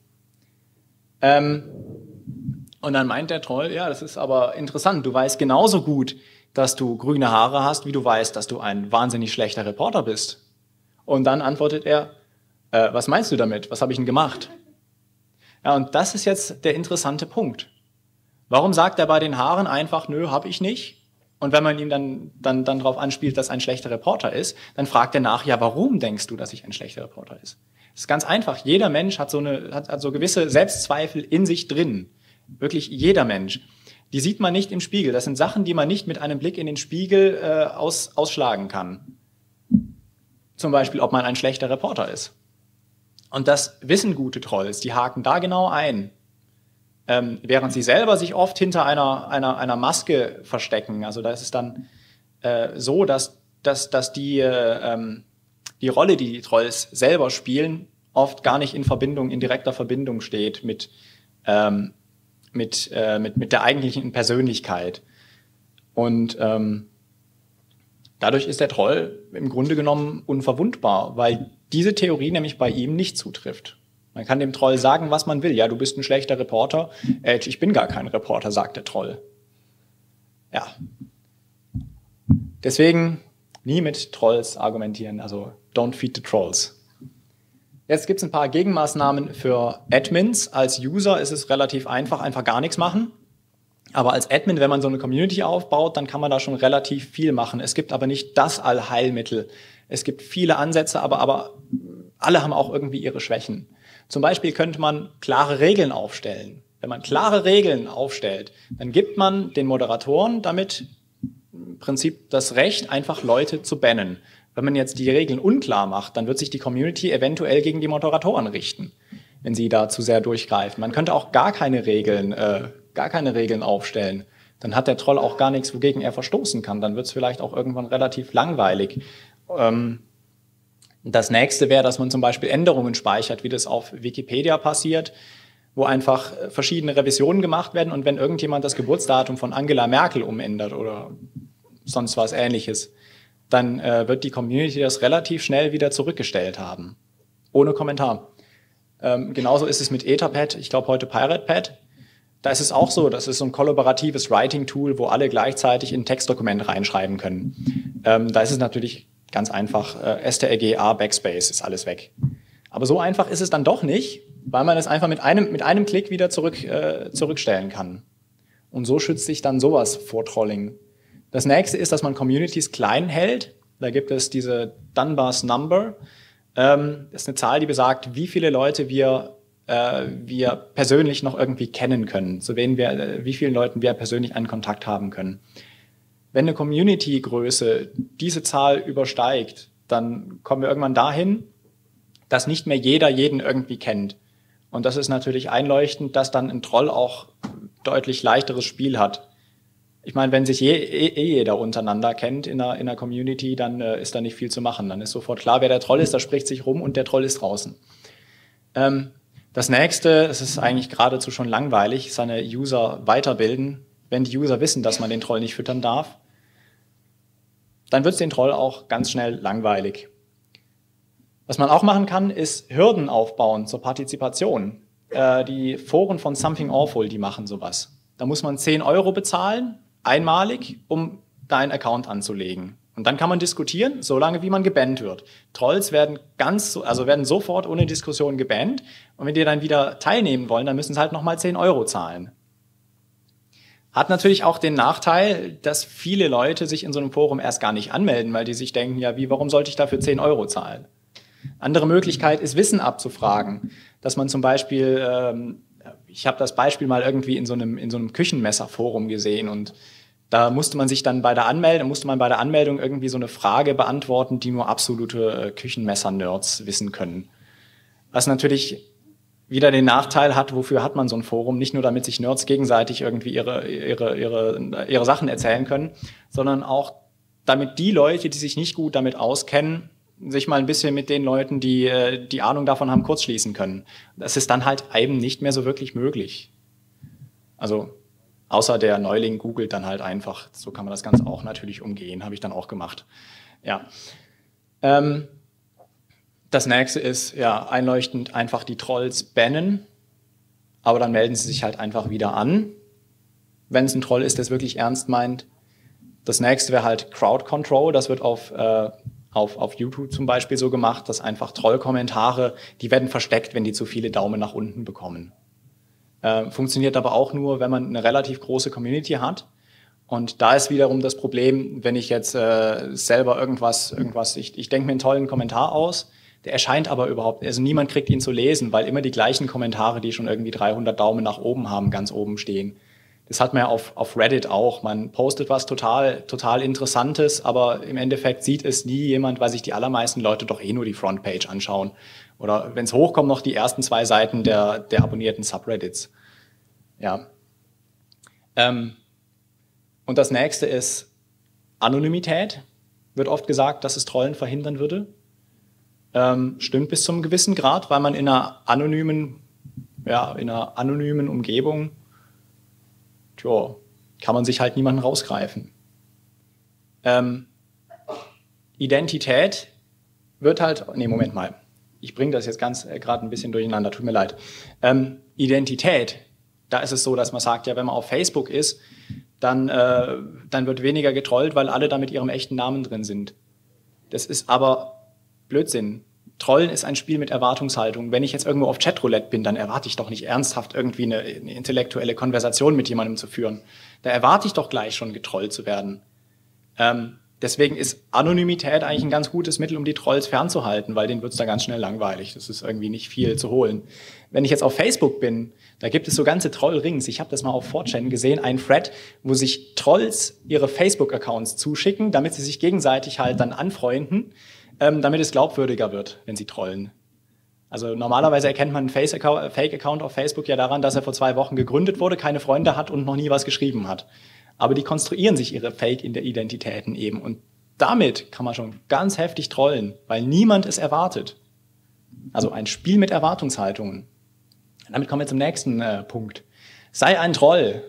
Und dann meint der Troll, ja, das ist aber interessant. Du weißt genauso gut, dass du grüne Haare hast, wie du weißt, dass du ein wahnsinnig schlechter Reporter bist. Und dann antwortet er, was meinst du damit? Was habe ich denn gemacht? Ja, und das ist jetzt der interessante Punkt. Warum sagt er bei den Haaren einfach, nö, habe ich nicht? Und wenn man ihm dann darauf anspielt, dass er ein schlechter Reporter ist, dann fragt er nach, ja, warum denkst du, dass ich ein schlechter Reporter ist? Das ist ganz einfach. Jeder Mensch hat so gewisse Selbstzweifel in sich drin. Wirklich jeder Mensch. Die sieht man nicht im Spiegel. Das sind Sachen, die man nicht mit einem Blick in den Spiegel ausschlagen kann. Zum Beispiel, ob man ein schlechter Reporter ist. Und das wissen gute Trolls. Die haken da genau ein. Während sie selber sich oft hinter einer Maske verstecken. Also da ist es dann so, dass die Rolle, die die Trolls selber spielen, oft gar nicht in direkter Verbindung steht mit der eigentlichen Persönlichkeit. Und dadurch ist der Troll im Grunde genommen unverwundbar, weil diese Theorie nämlich bei ihm nicht zutrifft. Man kann dem Troll sagen, was man will. Ja, du bist ein schlechter Reporter. Ich bin gar kein Reporter, sagt der Troll. Ja. Deswegen nie mit Trolls argumentieren. Also don't feed the trolls. Jetzt gibt es ein paar Gegenmaßnahmen für Admins. Als User ist es relativ einfach gar nichts machen. Aber als Admin, wenn man so eine Community aufbaut, dann kann man da schon relativ viel machen. Es gibt aber nicht das Allheilmittel. Es gibt viele Ansätze, aber alle haben auch irgendwie ihre Schwächen. Zum Beispiel könnte man klare Regeln aufstellen. Wenn man klare Regeln aufstellt, dann gibt man den Moderatoren damit im Prinzip das Recht, einfach Leute zu bannen. Wenn man jetzt die Regeln unklar macht, dann wird sich die Community eventuell gegen die Moderatoren richten, wenn sie da zu sehr durchgreifen. Man könnte auch gar keine Regeln aufstellen. dann hat der Troll auch gar nichts, wogegen er verstoßen kann. Dann wird es vielleicht auch irgendwann relativ langweilig. Das nächste wäre, dass man zum Beispiel Änderungen speichert, wie das auf Wikipedia passiert, wo einfach verschiedene Revisionen gemacht werden und wenn irgendjemand das Geburtsdatum von Angela Merkel umändert oder sonst was Ähnliches, dann wird die Community das relativ schnell wieder zurückgestellt haben. Ohne Kommentar. Genauso ist es mit Etherpad, ich glaube heute PiratePad. Da ist es auch so, das ist so ein kollaboratives Writing-Tool, wo alle gleichzeitig in ein Textdokument reinschreiben können. Da ist es natürlich ganz einfach, strga Backspace ist alles weg. Aber so einfach ist es dann doch nicht, weil man es einfach mit einem Klick wieder zurückstellen kann. Und so schützt sich dann sowas vor Trolling. Das nächste ist, dass man Communities klein hält. Da gibt es diese Dunbar's Number. Das ist eine Zahl, die besagt, wie viele Leute wir persönlich noch irgendwie kennen können, zu wie vielen Leuten wir persönlich einen Kontakt haben können. Wenn eine Community-Größe diese Zahl übersteigt, dann kommen wir irgendwann dahin, dass nicht mehr jeder jeden irgendwie kennt. Und das ist natürlich einleuchtend, dass dann ein Troll auch deutlich leichteres Spiel hat. Ich meine, wenn sich jeder untereinander kennt in einer Community, dann ist da nicht viel zu machen. Dann ist sofort klar, wer der Troll ist, da spricht sich rum und der Troll ist draußen. Das nächste, es ist eigentlich geradezu schon langweilig, seine User weiterbilden. Wenn die User wissen, dass man den Troll nicht füttern darf, dann wird es den Troll auch ganz schnell langweilig. Was man auch machen kann, ist Hürden aufbauen zur Partizipation. Die Foren von Something Awful, die machen sowas. Da muss man 10 € bezahlen, einmalig, um da einen Account anzulegen. Und dann kann man diskutieren, solange wie man gebannt wird. Trolls werden werden sofort ohne Diskussion gebannt. Und wenn die dann wieder teilnehmen wollen, dann müssen sie halt nochmal 10 € zahlen. Hat natürlich auch den Nachteil, dass viele Leute sich in so einem Forum erst gar nicht anmelden, weil die sich denken, ja, warum sollte ich dafür 10 € zahlen? Andere Möglichkeit ist, Wissen abzufragen. Dass man zum Beispiel, ich habe das Beispiel mal irgendwie in so einem Küchenmesserforum gesehen und da musste man bei der Anmeldung irgendwie so eine Frage beantworten, die nur absolute Küchenmesser-Nerds wissen können. Was natürlich wieder den Nachteil hat, wofür hat man so ein Forum? Nicht nur, damit sich Nerds gegenseitig irgendwie ihre Sachen erzählen können, sondern auch, damit die Leute, die sich nicht gut damit auskennen, sich mal ein bisschen mit den Leuten, die Ahnung davon haben, kurz schließen können. Das ist dann halt eben nicht mehr so wirklich möglich. Also außer der Neuling googelt dann halt einfach. So kann man das Ganze auch natürlich umgehen, habe ich dann auch gemacht. Ja. Das nächste ist, ja, einleuchtend einfach die Trolls bannen, aber dann melden sie sich halt einfach wieder an, wenn es ein Troll ist, der es wirklich ernst meint. Das nächste wäre halt Crowd Control, das wird auf YouTube zum Beispiel so gemacht, dass einfach Trollkommentare, die werden versteckt, wenn die zu viele Daumen nach unten bekommen. Funktioniert aber auch nur, wenn man eine relativ große Community hat. Und da ist wiederum das Problem, wenn ich jetzt selber ich denke mir einen tollen Kommentar aus, der erscheint aber überhaupt, also niemand kriegt ihn zu lesen, weil immer die gleichen Kommentare, die schon irgendwie 300 Daumen nach oben haben, ganz oben stehen. Das hat man ja auf Reddit auch. Man postet was total Interessantes, aber im Endeffekt sieht es nie jemand, weil sich die allermeisten Leute doch nur die Frontpage anschauen. Oder wenn es hochkommt, noch die ersten 2 Seiten der abonnierten Subreddits. Ja. Und das nächste ist Anonymität. Wird oft gesagt, dass es Trollen verhindern würde. Stimmt bis zum gewissen Grad, weil man in einer anonymen Umgebung, kann man sich halt niemanden rausgreifen. Identität wird halt, Moment mal, ich bringe das jetzt gerade ein bisschen durcheinander, tut mir leid. Identität, da ist es so, dass man sagt, ja, wenn man auf Facebook ist, dann wird weniger getrollt, weil alle da mit ihrem echten Namen drin sind. Das ist aber Blödsinn. Trollen ist ein Spiel mit Erwartungshaltung. Wenn ich jetzt irgendwo auf Chatroulette bin, dann erwarte ich doch nicht ernsthaft irgendwie eine intellektuelle Konversation mit jemandem zu führen. Da erwarte ich doch gleich schon getrollt zu werden. Deswegen ist Anonymität eigentlich ein ganz gutes Mittel, um die Trolls fernzuhalten, weil denen wird es da ganz schnell langweilig. Das ist irgendwie nicht viel zu holen. Wenn ich jetzt auf Facebook bin, da gibt es so ganze Trollrings. Ich habe das mal auf 4chan gesehen, ein Thread, wo sich Trolls ihre Facebook-Accounts zuschicken, damit sie sich gegenseitig halt dann anfreunden, damit es glaubwürdiger wird, wenn sie trollen. Also normalerweise erkennt man einen Fake-Account auf Facebook ja daran, dass er vor 2 Wochen gegründet wurde, keine Freunde hat und noch nie was geschrieben hat. Aber die konstruieren sich ihre Fake-Identitäten eben. Und damit kann man schon ganz heftig trollen, weil niemand es erwartet. Also ein Spiel mit Erwartungshaltungen. Damit kommen wir zum nächsten Punkt. Sei ein Troll.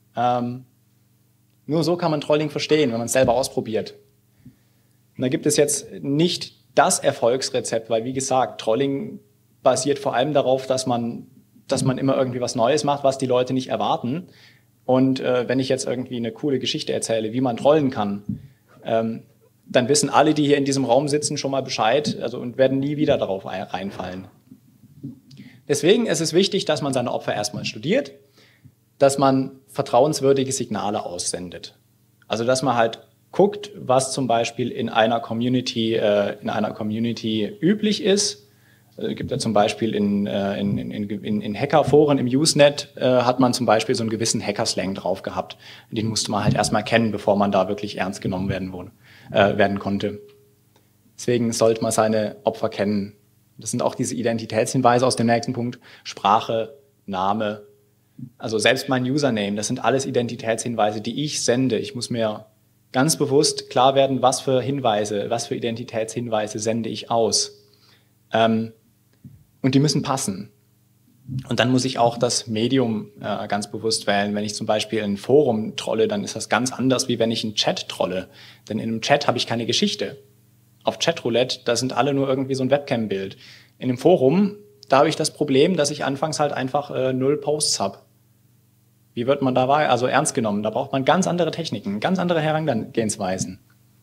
Nur so kann man Trolling verstehen, wenn man es selber ausprobiert. Und da gibt es jetzt nicht das Erfolgsrezept, weil wie gesagt, Trolling basiert vor allem darauf, dass man immer irgendwie was Neues macht, was die Leute nicht erwarten. Und wenn ich jetzt irgendwie eine coole Geschichte erzähle, wie man trollen kann, dann wissen alle, die hier in diesem Raum sitzen, schon mal Bescheid, und werden nie wieder darauf reinfallen. Deswegen ist es wichtig, dass man seine Opfer erstmal studiert, dass man vertrauenswürdige Signale aussendet. Also dass man halt guckt, was zum Beispiel in einer Community üblich ist. Es gibt ja zum Beispiel in Hackerforen im Usenet hat man zum Beispiel so einen gewissen Hacker-Slang drauf gehabt. Den musste man halt erstmal kennen, bevor man da wirklich ernst genommen werden konnte. Deswegen sollte man seine Opfer kennen. Das sind auch diese Identitätshinweise aus dem nächsten Punkt. Sprache, Name, also selbst mein Username, das sind alles Identitätshinweise, die ich sende. Ich muss mir ganz bewusst klar werden, was für Identitätshinweise sende ich aus. Und die müssen passen. Und dann muss ich auch das Medium ganz bewusst wählen. Wenn ich zum Beispiel ein Forum trolle, dann ist das ganz anders, wie wenn ich einen Chat trolle. Denn in einem Chat habe ich keine Geschichte. Auf Chatroulette, da sind alle nur irgendwie so ein Webcam-Bild. In einem Forum, da habe ich das Problem, dass ich anfangs halt einfach 0 Posts habe. Wie wird man dabei also ernst genommen? Da braucht man ganz andere Techniken, ganz andere Herangehensweisen.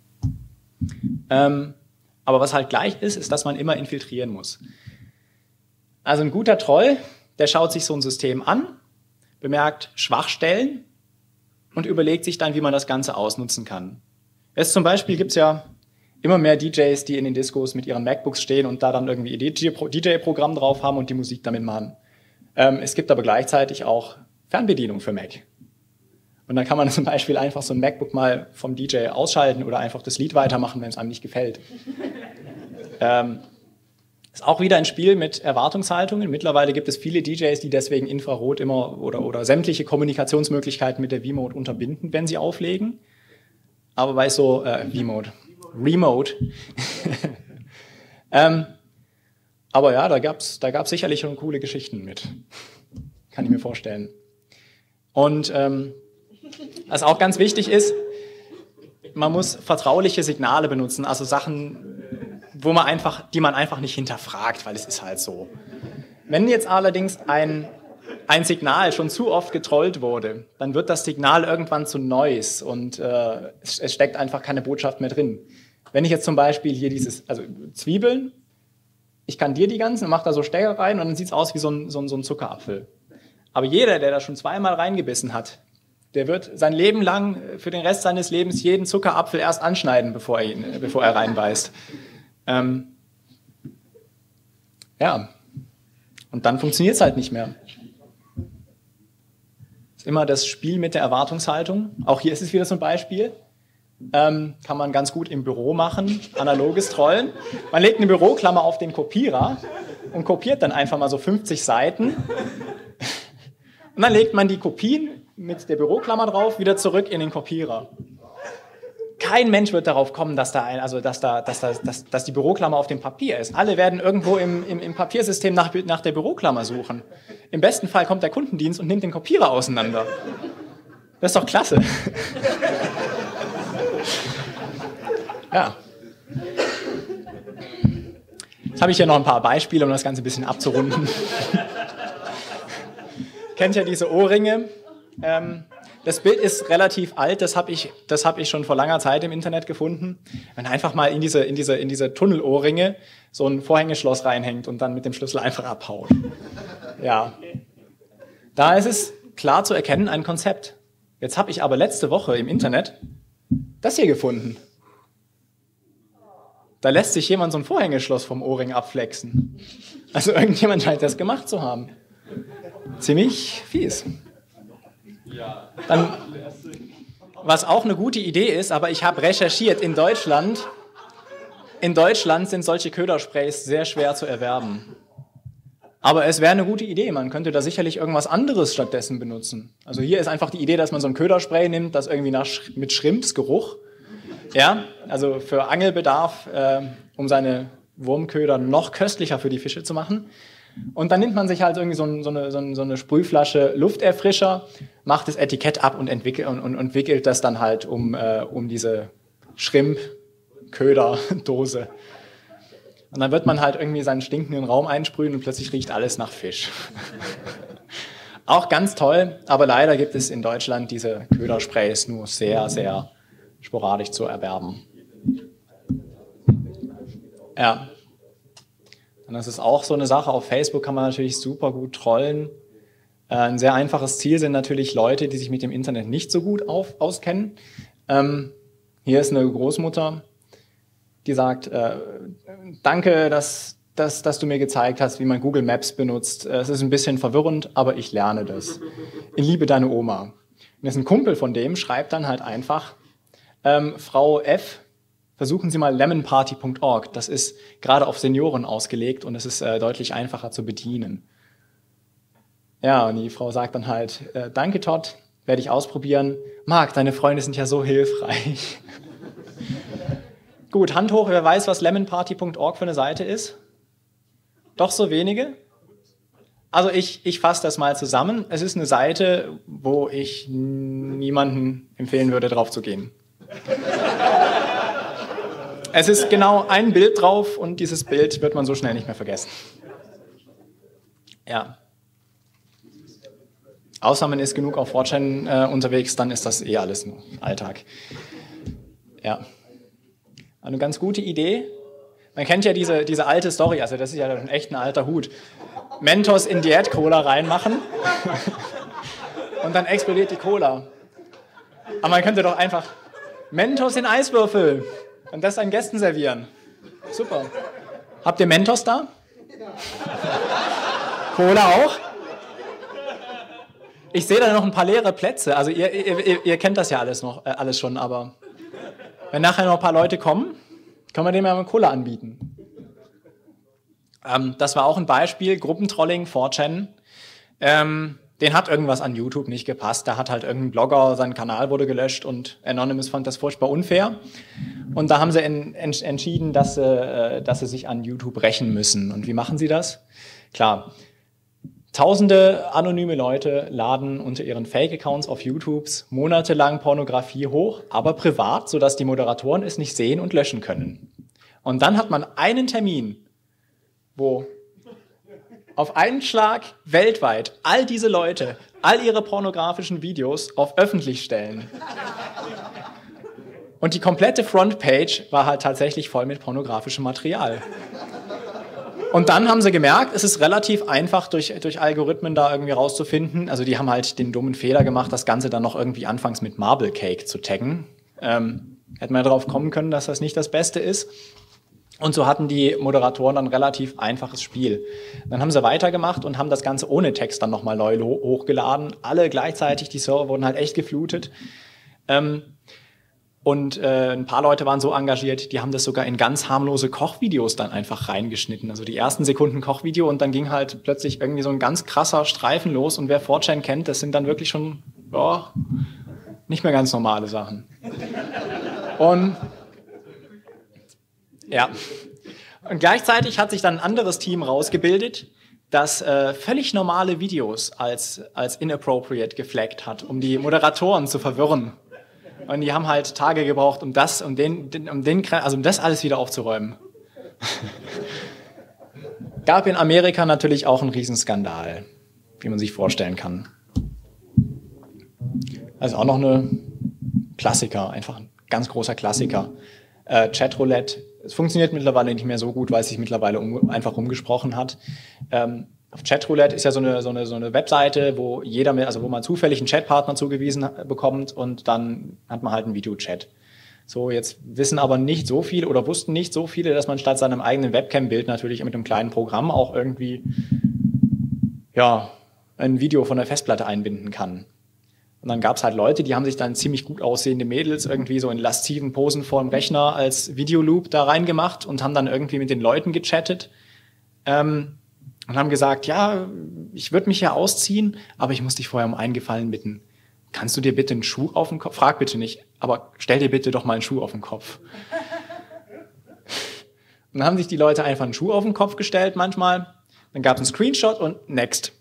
Aber was halt gleich ist, dass man immer infiltrieren muss. Also ein guter Troll, der schaut sich so ein System an, bemerkt Schwachstellen und überlegt sich dann, wie man das Ganze ausnutzen kann. Jetzt zum Beispiel gibt es ja immer mehr DJs, die in den Discos mit ihren MacBooks stehen und da dann irgendwie ihr DJ-Programm drauf haben und die Musik damit machen. Es gibt aber gleichzeitig auch Fernbedienung für Mac. Und dann kann man zum Beispiel einfach so ein MacBook mal vom DJ ausschalten oder einfach das Lied weitermachen, wenn es einem nicht gefällt. Ist auch wieder ein Spiel mit Erwartungshaltungen. Mittlerweile gibt es viele DJs, die deswegen Infrarot immer oder sämtliche Kommunikationsmöglichkeiten mit der V-Mode unterbinden, wenn sie auflegen. Aber bei so Remote. Aber ja, da gab's sicherlich schon coole Geschichten mit. Kann ich mir vorstellen. Und was auch ganz wichtig ist, man muss vertrauliche Signale benutzen, also Sachen, die man einfach nicht hinterfragt, weil es ist halt so. Wenn jetzt allerdings ein Signal schon zu oft getrollt wurde, dann wird das Signal irgendwann zu Noise und es steckt einfach keine Botschaft mehr drin. Wenn ich jetzt zum Beispiel hier Zwiebeln, ich kann dir die ganzen und mache da so Stecker rein und dann sieht es aus wie so ein Zuckerapfel. Aber jeder, der da schon zweimal reingebissen hat, der wird sein Leben lang, für den Rest seines Lebens, jeden Zuckerapfel erst anschneiden, bevor er reinbeißt. Ja, und dann funktioniert es halt nicht mehr. Das ist immer das Spiel mit der Erwartungshaltung. Auch hier ist es wieder so ein Beispiel. Kann man ganz gut im Büro machen, analoges Trollen. Man legt eine Büroklammer auf den Kopierer und kopiert dann einfach mal so 50 Seiten. Und dann legt man die Kopien mit der Büroklammer drauf wieder zurück in den Kopierer. Kein Mensch wird darauf kommen, dass die Büroklammer auf dem Papier ist. Alle werden irgendwo im Papiersystem nach der Büroklammer suchen. Im besten Fall kommt der Kundendienst und nimmt den Kopierer auseinander. Das ist doch klasse. Ja. Jetzt habe ich hier noch ein paar Beispiele, um das Ganze ein bisschen abzurunden. Kennt ja diese Ohrringe. Das Bild ist relativ alt, das habe ich schon vor langer Zeit im Internet gefunden. Wenn einfach mal in diese Tunnelohrringe so ein Vorhängeschloss reinhängt und dann mit dem Schlüssel einfach abhaut. Ja. Da ist es klar zu erkennen, ein Konzept. Jetzt habe ich aber letzte Woche im Internet das hier gefunden. Da lässt sich jemand so ein Vorhängeschloss vom Ohrring abflexen. Also irgendjemand scheint das gemacht zu haben. Ziemlich fies. Dann, was auch eine gute Idee ist, aber ich habe recherchiert, in Deutschland sind solche Ködersprays sehr schwer zu erwerben. Aber es wäre eine gute Idee. Man könnte da sicherlich irgendwas anderes stattdessen benutzen. Also hier ist einfach die Idee, dass man so ein Köderspray nimmt, das irgendwie mit Schrimpsgeruch, ja, also für Angelbedarf, um seine Wurmköder noch köstlicher für die Fische zu machen. Und dann nimmt man sich halt irgendwie so eine Sprühflasche Lufterfrischer, macht das Etikett ab und wickelt das dann halt um diese Shrimp-Köderdose. Und dann wird man halt irgendwie seinen stinkenden Raum einsprühen und plötzlich riecht alles nach Fisch. Auch ganz toll, aber leider gibt es in Deutschland diese Ködersprays nur sehr, sehr sporadisch zu erwerben. Ja. Und das ist auch so eine Sache. Auf Facebook kann man natürlich super gut trollen. Ein sehr einfaches Ziel sind natürlich Leute, die sich mit dem Internet nicht so gut auskennen. Hier ist eine Großmutter, die sagt, danke, dass du mir gezeigt hast, wie man Google Maps benutzt. Es ist ein bisschen verwirrend, aber ich lerne das. Ich liebe deine Oma. Und das ist ein Kumpel von dem, schreibt dann halt einfach, Frau F., versuchen Sie mal lemonparty.org. Das ist gerade auf Senioren ausgelegt und es ist deutlich einfacher zu bedienen. Ja, und die Frau sagt dann halt, danke Todd, werde ich ausprobieren. Marc, deine Freunde sind ja so hilfreich. Gut, Hand hoch, wer weiß, was lemonparty.org für eine Seite ist? Doch so wenige? Also ich fasse das mal zusammen. Es ist eine Seite, wo ich niemanden empfehlen würde, drauf zu gehen. Es ist genau ein Bild drauf und dieses Bild wird man so schnell nicht mehr vergessen. Ja. Außer man ist genug auf 4chan unterwegs, dann ist das alles nur Alltag. Ja. Eine ganz gute Idee. Man kennt ja diese alte Story, also das ist ja echt ein alter Hut. Mentos in Diät-Cola reinmachen und dann explodiert die Cola. Aber man könnte doch einfach Mentos in Eiswürfel und das an Gästen servieren. Super. Habt ihr Mentos da? Cola auch? Ich sehe da noch ein paar leere Plätze. Also ihr kennt das ja alles schon, aber wenn nachher noch ein paar Leute kommen, können wir denen ja mal Cola anbieten. Das war auch ein Beispiel, Gruppentrolling, 4chan. Den hat irgendwas an YouTube nicht gepasst. Da hat halt irgendein Blogger, sein Kanal wurde gelöscht und Anonymous fand das furchtbar unfair. Und da haben sie entschieden, dass sie sich an YouTube rächen müssen. Und wie machen sie das? Klar, tausende anonyme Leute laden unter ihren Fake-Accounts auf YouTube monatelang Pornografie hoch, aber privat, sodass die Moderatoren es nicht sehen und löschen können. Und dann hat man einen Termin, wo auf einen Schlag weltweit all diese Leute, all ihre pornografischen Videos auf öffentlich stellen. Und die komplette Frontpage war halt tatsächlich voll mit pornografischem Material. Und dann haben sie gemerkt, es ist relativ einfach durch Algorithmen da irgendwie rauszufinden. Also die haben halt den dummen Fehler gemacht, das Ganze dann noch irgendwie anfangs mit Marble Cake zu taggen. Hätten wir darauf kommen können, dass das nicht das Beste ist. Und so hatten die Moderatoren dann relativ einfaches Spiel. Dann haben sie weitergemacht und haben das Ganze ohne Text dann nochmal neu hochgeladen. Alle gleichzeitig, die Server wurden halt echt geflutet. Und ein paar Leute waren so engagiert, die haben das sogar in ganz harmlose Kochvideos dann einfach reingeschnitten. Also die ersten Sekunden Kochvideo und dann ging halt plötzlich irgendwie so ein ganz krasser Streifen los. Und wer 4chan kennt, das sind dann wirklich schon nicht mehr ganz normale Sachen. Und ja, und gleichzeitig hat sich dann ein anderes Team rausgebildet, das völlig normale Videos als inappropriate geflaggt hat, um die Moderatoren zu verwirren. Und die haben halt Tage gebraucht, um das alles wieder aufzuräumen. Gab in Amerika natürlich auch einen Riesenskandal, wie man sich vorstellen kann. Also auch noch eine Klassiker, einfach ein ganz großer Klassiker. Chatroulette. Es funktioniert mittlerweile nicht mehr so gut, weil es sich mittlerweile einfach umgesprochen hat. Auf Chatroulette ist ja so eine Webseite, wo wo man zufällig einen Chatpartner zugewiesen bekommt und dann hat man halt einen Videochat. So, jetzt wissen aber nicht so viele oder wussten nicht so viele, dass man statt seinem eigenen Webcam-Bild natürlich mit einem kleinen Programm auch irgendwie ein Video von der Festplatte einbinden kann. Und dann gab es halt Leute, die haben sich dann ziemlich gut aussehende Mädels irgendwie so in lasziven Posen vor dem Rechner als Videoloop da reingemacht und haben dann irgendwie mit den Leuten gechattet. und haben gesagt, ja, ich würde mich ja ausziehen, aber ich muss dich vorher um einen Gefallen bitten. Kannst du dir bitte einen Schuh auf den Kopf? Frag bitte nicht, aber stell dir bitte doch mal einen Schuh auf den Kopf. Und dann haben sich die Leute einfach einen Schuh auf den Kopf gestellt manchmal. Dann gab es einen Screenshot und next.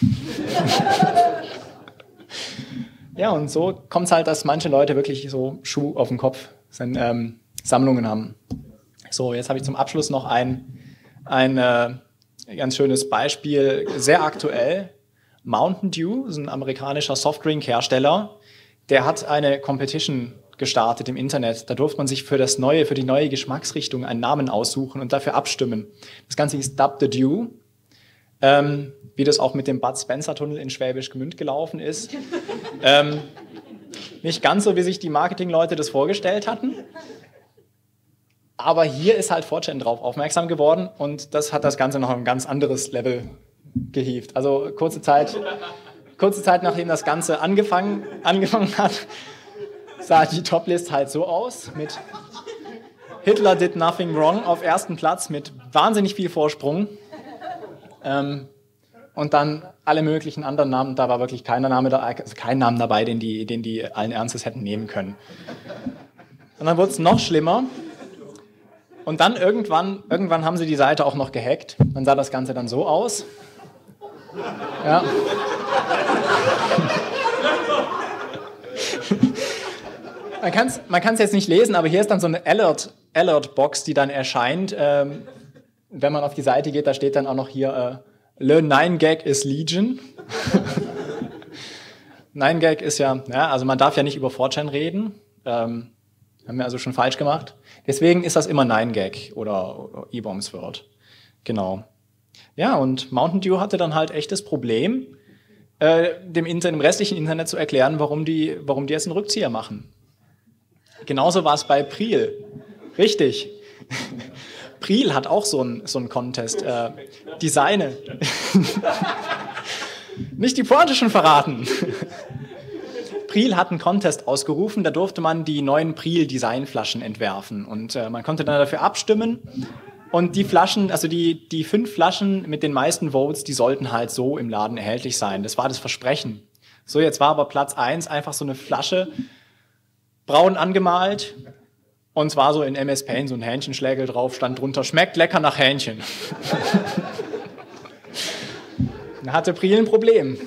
Ja, und so kommt es halt, dass manche Leute wirklich so Schuh auf den Kopf Sammlungen haben. So, jetzt habe ich zum Abschluss noch ein ganz schönes Beispiel, sehr aktuell. Mountain Dew, ist ein amerikanischer Softdrink-Hersteller, der hat eine Competition gestartet im Internet. Da durfte man sich für die neue Geschmacksrichtung einen Namen aussuchen und dafür abstimmen. Das Ganze hieß Dub the Dew, wie das auch mit dem Bud Spencer-Tunnel in Schwäbisch Gmünd gelaufen ist. Nicht ganz so, wie sich die Marketingleute das vorgestellt hatten. Aber hier ist halt 4chan drauf aufmerksam geworden und das hat das Ganze noch ein ganz anderes Level gehievt. Also kurze Zeit nachdem das Ganze angefangen hat, sah die Toplist halt so aus, mit Hitler did nothing wrong auf ersten Platz mit wahnsinnig viel Vorsprung. Und dann alle möglichen anderen Namen, da war wirklich kein Name dabei, den die allen Ernstes hätten nehmen können. Und dann wurde es noch schlimmer. Und dann irgendwann haben sie die Seite auch noch gehackt. Dann sah das Ganze dann so aus. Ja. Man kann es jetzt nicht lesen, aber hier ist dann so eine Alert-Box, die dann erscheint. Wenn man auf die Seite geht, da steht dann auch noch hier Le 9gag is Legion. 9gag ist ja, also man darf ja nicht über 4chan reden. Haben wir also schon falsch gemacht. Deswegen ist das immer 9gag oder E-Bombs World. Genau. Ja, und Mountain Dew hatte dann halt echt das Problem, dem restlichen Internet zu erklären, warum die jetzt einen Rückzieher machen. Genauso war es bei Priel. Richtig. Priel hat auch so einen Contest. Designe. Nicht die Pointe schon verraten. Priel hat einen Contest ausgerufen, da durfte man die neuen Priel-Designflaschen entwerfen. Und man konnte dann dafür abstimmen. Und die Flaschen, also die 5 Flaschen mit den meisten Votes, die sollten halt so im Laden erhältlich sein. Das war das Versprechen. So, jetzt war aber Platz 1 einfach so eine Flasche, braun angemalt. Und zwar so in MS Paint so ein Hähnchenschlägel drauf, stand drunter, schmeckt lecker nach Hähnchen. Da hatte Priel ein Problem.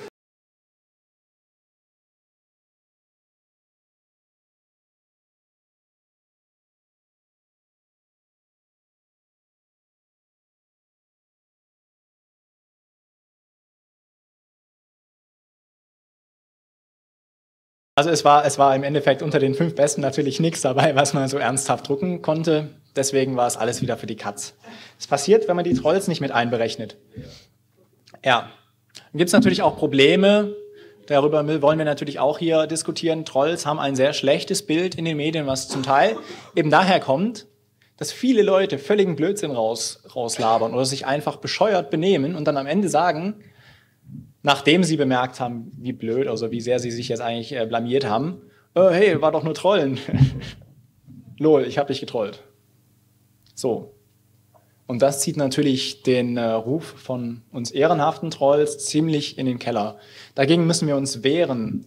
Also es war im Endeffekt unter den 5 Besten natürlich nichts dabei, was man so ernsthaft drucken konnte. Deswegen war es alles wieder für die Katz. Das passiert, wenn man die Trolls nicht mit einberechnet. Ja, dann gibt es natürlich auch Probleme. Darüber wollen wir natürlich auch hier diskutieren. Trolls haben ein sehr schlechtes Bild in den Medien, was zum Teil eben daher kommt, dass viele Leute völligen Blödsinn rauslabern oder sich einfach bescheuert benehmen und dann am Ende sagen, nachdem sie bemerkt haben, wie blöd, also wie sehr sie sich jetzt eigentlich blamiert haben, hey, war doch nur Trollen. Lol, ich habe dich getrollt. So. Und das zieht natürlich den Ruf von uns ehrenhaften Trolls ziemlich in den Keller. Dagegen müssen wir uns wehren.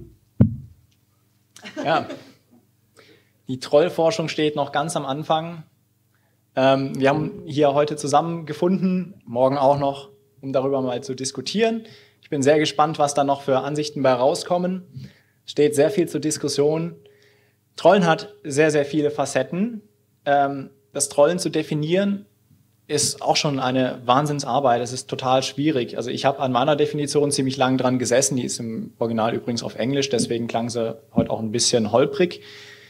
Ja. Die Trollforschung steht noch ganz am Anfang. Wir haben hier heute zusammengefunden, morgen auch noch, um darüber mal zu diskutieren. Ich bin sehr gespannt, was da noch für Ansichten bei rauskommen. Steht sehr viel zur Diskussion. Trollen hat sehr, sehr viele Facetten. Das Trollen zu definieren ist auch schon eine Wahnsinnsarbeit. Es ist total schwierig. Also ich habe an meiner Definition ziemlich lang dran gesessen. Die ist im Original übrigens auf Englisch, deswegen klang sie heute auch ein bisschen holprig.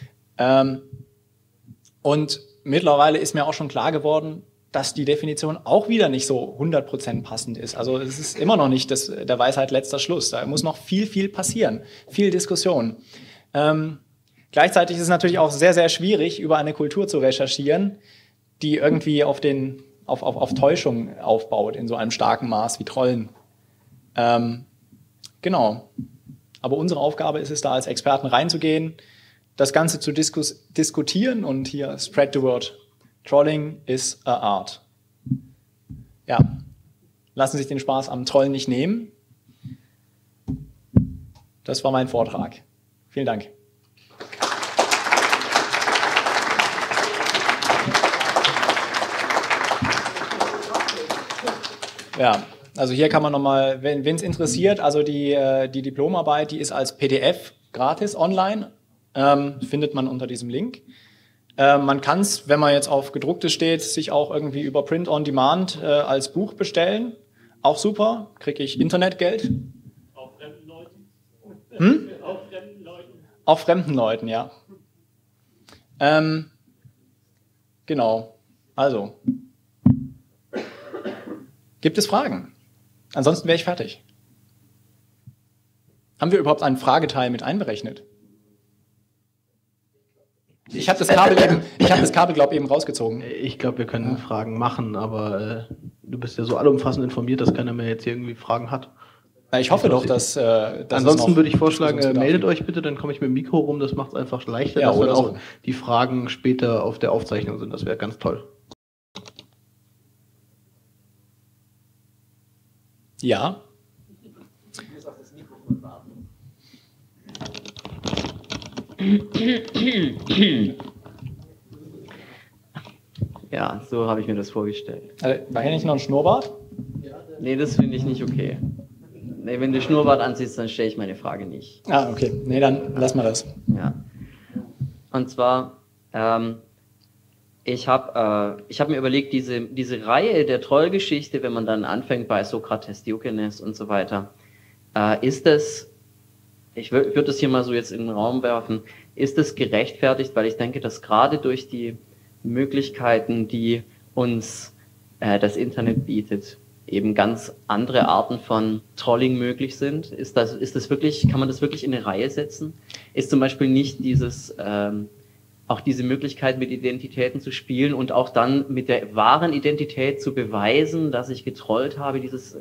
Und mittlerweile ist mir auch schon klar geworden, dass die Definition auch wieder nicht so 100% passend ist. Also es ist immer noch nicht der Weisheit letzter Schluss. Da muss noch viel, viel passieren. Viel Diskussion. Gleichzeitig ist es natürlich auch sehr, sehr schwierig, über eine Kultur zu recherchieren, die irgendwie auf Täuschung aufbaut in so einem starken Maß wie Trollen. Genau. Aber unsere Aufgabe ist es, da als Experten reinzugehen, das Ganze zu diskutieren und hier spread the word. Trolling is a art. Ja. lassen sich den Spaß am Trollen nicht nehmen. Das war mein Vortrag. Vielen Dank. Ja, also hier kann man nochmal, wenn es interessiert, also die Diplomarbeit, die ist als PDF gratis online, findet man unter diesem Link. Man kann es, wenn man jetzt auf gedrucktes steht, sich auch irgendwie über Print on Demand als Buch bestellen. Auch super, kriege ich Internetgeld. Auch fremden Leuten? Auch fremden Leuten? Auch fremden Leuten, ja. Genau, also. Gibt es Fragen? Ansonsten wäre ich fertig. Haben wir überhaupt einen Frageteil mit einberechnet? Ich habe das Kabel, glaube ich, eben rausgezogen. Ich glaube, wir können Fragen machen, aber du bist ja so allumfassend informiert, dass keiner mehr jetzt hier irgendwie Fragen hat. Na, ich hoffe doch, dass ansonsten würde ich vorschlagen, meldet euch bitte, dann komme ich mit dem Mikro rum, das macht es einfach leichter, ja, dass dann auch so die Fragen später auf der Aufzeichnung sind. Das wäre ganz toll. Ja. Ja, so habe ich mir das vorgestellt. War hier nicht noch ein Schnurrbart? Nee, das finde ich nicht okay. Nee, wenn du Schnurrbart anziehst, dann stelle ich meine Frage nicht. Ah, okay. Nee, dann lass mal das. Ja. Und zwar, ich hab mir überlegt, diese Reihe der Trollgeschichte, wenn man dann anfängt bei Sokrates, Diogenes und so weiter, ist das, ich würde das hier mal so jetzt in den Raum werfen, ist das gerechtfertigt, weil ich denke, dass gerade durch die Möglichkeiten, die uns das Internet bietet, eben ganz andere Arten von Trolling möglich sind. Ist das wirklich, kann man das wirklich in eine Reihe setzen? Ist zum Beispiel nicht auch diese Möglichkeit, mit Identitäten zu spielen und auch dann mit der wahren Identität zu beweisen, dass ich getrollt habe,